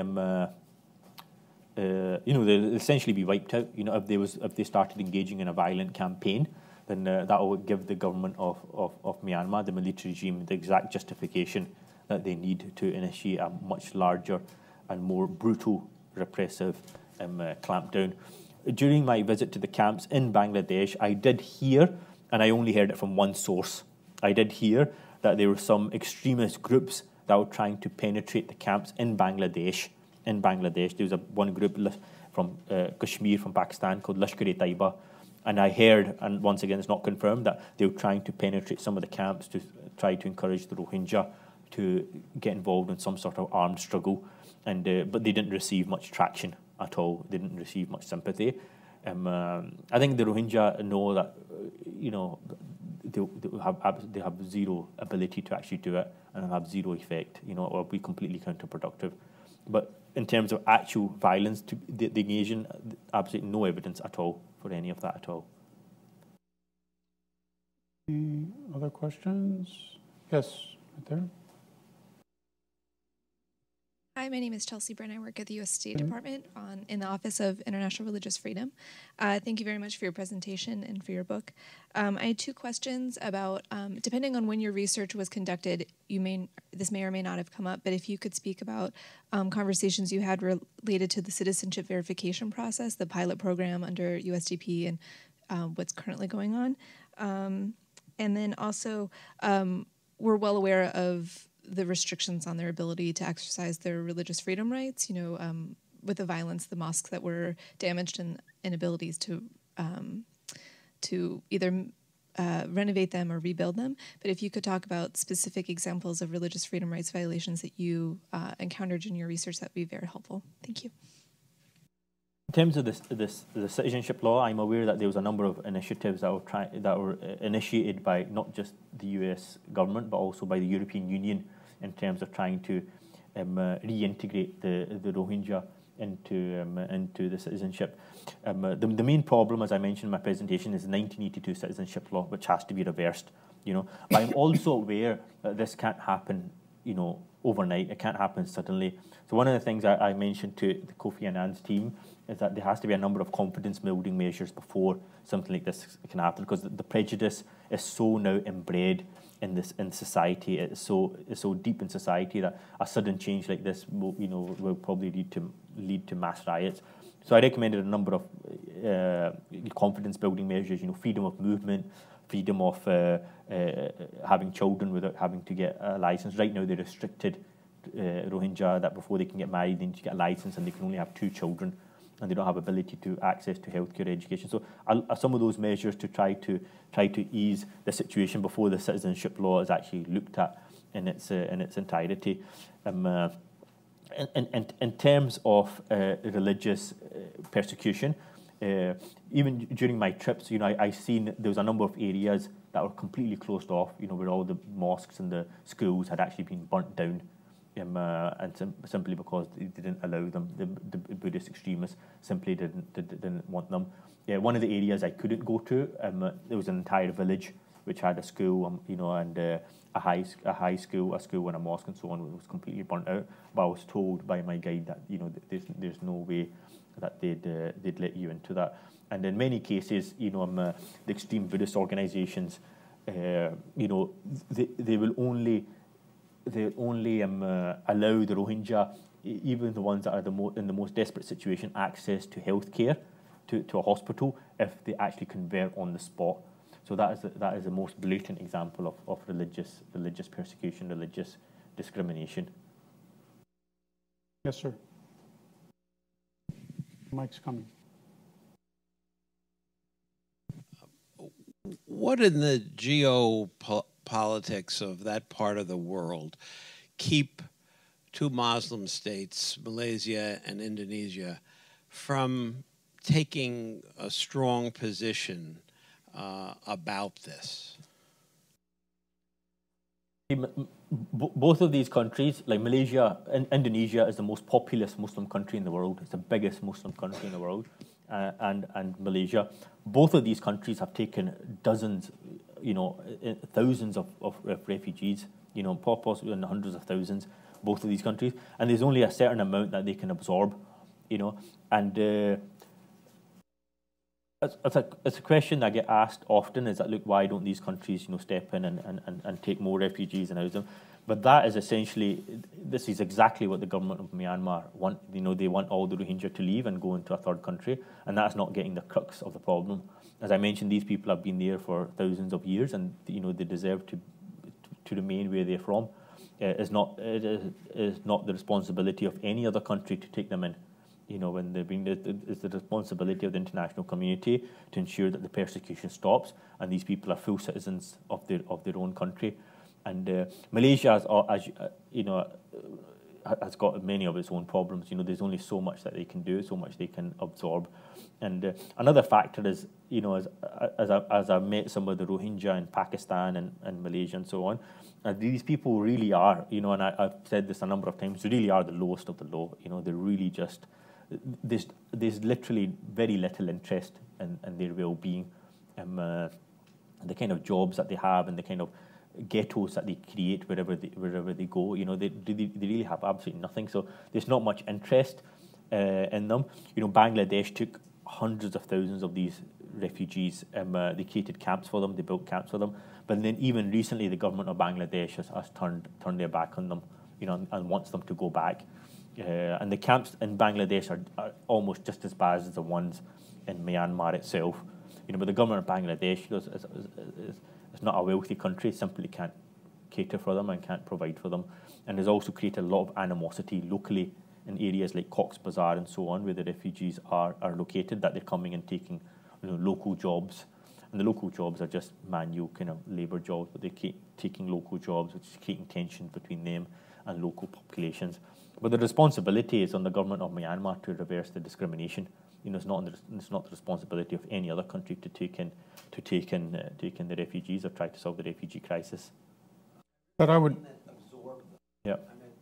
they'll essentially be wiped out. If they started engaging in a violent campaign, then that will give the government of Myanmar, the military regime, the exact justification that they need to initiate a much larger and more brutal repressive clampdown. During my visit to the camps in Bangladesh, I did hear, and I only heard it from one source, I did hear that there were some extremist groups that were trying to penetrate the camps in Bangladesh. There was one group from Kashmir, from Pakistan, called Lashkar-e-Taiba. And I heard, and once again it's not confirmed, that they were trying to penetrate some of the camps to try to encourage the Rohingya to get involved in some sort of armed struggle. But they didn't receive much traction at all. They didn't receive much sympathy. I think the Rohingya know that, they have zero ability to actually do it, and have zero effect, or be completely counterproductive. But in terms of actual violence to the Asian, absolutely no evidence at all for any of that at all. Any other questions? Yes, right there. Hi, my name is Chelsea Brenn. I work at the U.S. State Department in the Office of International Religious Freedom. Thank you very much for your presentation and for your book. I had two questions about, depending on when your research was conducted, this may or may not have come up, but if you could speak about conversations you had related to the citizenship verification process, the pilot program under USDP, and what's currently going on. And then also, we're well aware of the restrictions on their ability to exercise their religious freedom rights, with the violence, the mosques that were damaged, and inabilities to either renovate them or rebuild them. But if you could talk about specific examples of religious freedom rights violations that you encountered in your research, that would be very helpful. Thank you. In terms of the citizenship law, I'm aware that there was a number of initiatives that were initiated by not just the US government, but also by the European Union, in terms of trying to reintegrate the Rohingya into the citizenship. The main problem, as I mentioned in my presentation, is the 1982 citizenship law, which has to be reversed. But I'm also aware that this can't happen, overnight. It can't happen suddenly. So one of the things I mentioned to the Kofi Annan's team is that there has to be a number of confidence-building measures before something like this can happen, because the prejudice is so now inbred in society. It's so deep in society that a sudden change like this will probably lead to mass riots. So I recommended a number of confidence-building measures. Freedom of movement, freedom of having children without having to get a license. Right now, they're restricted Rohingya that before they can get married, they need to get a license, and they can only have 2 children, and they don't have ability to access to healthcare, education. So some of those measures to try to ease the situation before the citizenship law is actually looked at in its entirety. In terms of religious persecution, even during my trips, I seen there was a number of areas that were completely closed off, where all the mosques and the schools had actually been burnt down. And simply because they didn't allow them, the Buddhist extremists simply didn't want them. One of the areas I couldn't go to, there was an entire village which had a school, and a high school, a school and a mosque and so on. It was completely burnt out. But I was told by my guide that there's no way that they'd let you into that. And in many cases, the extreme Buddhist organizations, they will only allow the Rohingya, even the ones that are in the most desperate situation, access to healthcare, to a hospital if they actually convert on the spot. So that is the most blatant example of religious persecution, religious discrimination. Yes, sir. Mike's coming. What in the geopolitics of that part of the world keep two Muslim states, Malaysia and Indonesia, from taking a strong position about this? Both of these countries, like Malaysia and Indonesia, is the most populous Muslim country in the world. It's the biggest Muslim country in the world, and Malaysia. Both of these countries have taken dozens, thousands of refugees, possibly in the hundreds of thousands. Both of these countries, and there's only a certain amount that they can absorb, and it's a question I get asked often, is that, look, why don't these countries step in and take more refugees and house them? But that is essentially, this is exactly what the government of Myanmar want. They want all the Rohingya to leave and go into a third country, and that's not getting the crux of the problem. As I mentioned, these people have been there for thousands of years, and they deserve to remain where they're from. It is not the responsibility of any other country to take them in. When they're being, it's the responsibility of the international community to ensure that the persecution stops and these people are full citizens of their own country. And Malaysia, has got many of its own problems. There's only so much that they can do, so much they can absorb. And another factor is, as I've met some of the Rohingya in Pakistan and Malaysia and so on, these people really are, and I've said this a number of times, they really are the lowest of the low. They're really just, there's literally very little interest in their well-being, the kind of jobs that they have and the kind of ghettos that they create wherever they go. They really have absolutely nothing. So there's not much interest in them. Bangladesh took hundreds of thousands of these refugees. They created camps for them. They built camps for them. But then even recently, the government of Bangladesh has turned their back on them, and wants them to go back. And the camps in Bangladesh are almost just as bad as the ones in Myanmar itself. But the government of Bangladesh is not a wealthy country, simply can't cater for them and can't provide for them. And has also created a lot of animosity locally in areas like Cox's Bazar and so on, where the refugees are located, that they're coming and taking local jobs. And the local jobs are just manual kind of labour jobs, but they keep taking local jobs, which is creating tension between them and local populations. But the responsibility is on the government of Myanmar to reverse the discrimination. It's not the responsibility of any other country to take in the refugees or try to solve the refugee crisis. But I would. Yeah.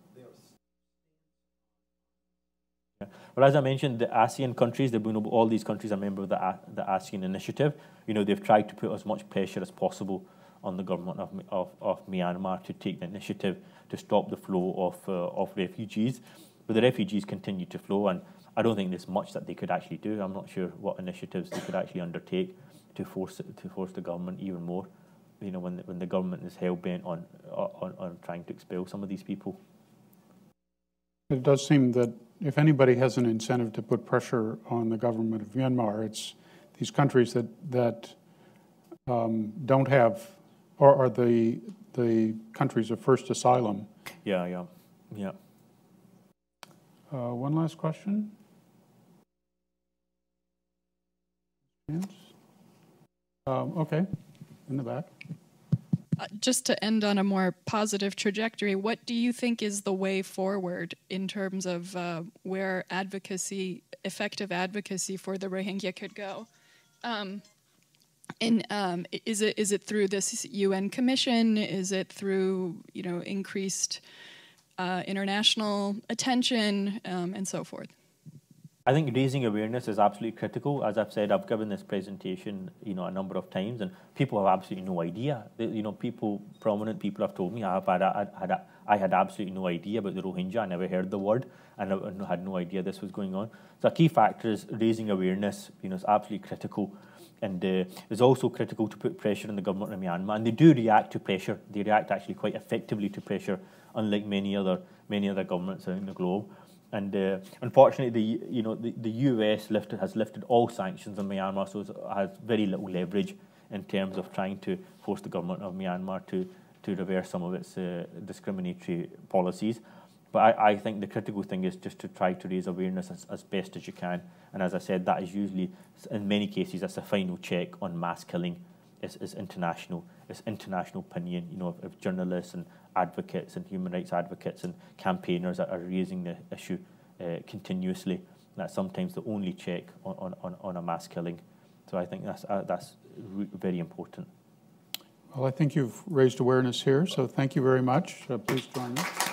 Well, as I mentioned, the ASEAN countries, all these countries are members of the ASEAN initiative. They've tried to put as much pressure as possible on the government of Myanmar to take the initiative to stop the flow of refugees. But the refugees continue to flow, and I don't think there's much that they could actually do. I'm not sure what initiatives they could actually undertake to force the government even more. When the government is hell bent on trying to expel some of these people. It does seem that if anybody has an incentive to put pressure on the government of Myanmar, it's these countries that don't have, or are the countries of first asylum. Yeah. One last question. Okay, in the back. Just to end on a more positive trajectory, what do you think is the way forward in terms of where effective advocacy for the Rohingya could go? Is it through this UN commission? Is it through increased international attention and so forth? I think raising awareness is absolutely critical. As I've said, I've given this presentation, a number of times, and people have absolutely no idea. Prominent people have told me I had absolutely no idea about the Rohingya. I never heard the word, and I had no idea this was going on. So a key factor is raising awareness. Is absolutely critical, and it's also critical to put pressure on the government of Myanmar. And they do react to pressure. They react actually quite effectively to pressure, unlike many other governments around the globe. And unfortunately, the US has lifted all sanctions on Myanmar, so it has very little leverage in terms of trying to force the government of Myanmar to reverse some of its discriminatory policies. But I think the critical thing is just to try to raise awareness as best as you can. And as I said, that is usually, in many cases, that's a final check on mass killing. Is international. It's international opinion. If journalists and advocates and human rights advocates and campaigners are raising the issue continuously, that's sometimes the only check on a mass killing. So I think that's very important. Well, I think you've raised awareness here, so thank you very much. Please join me.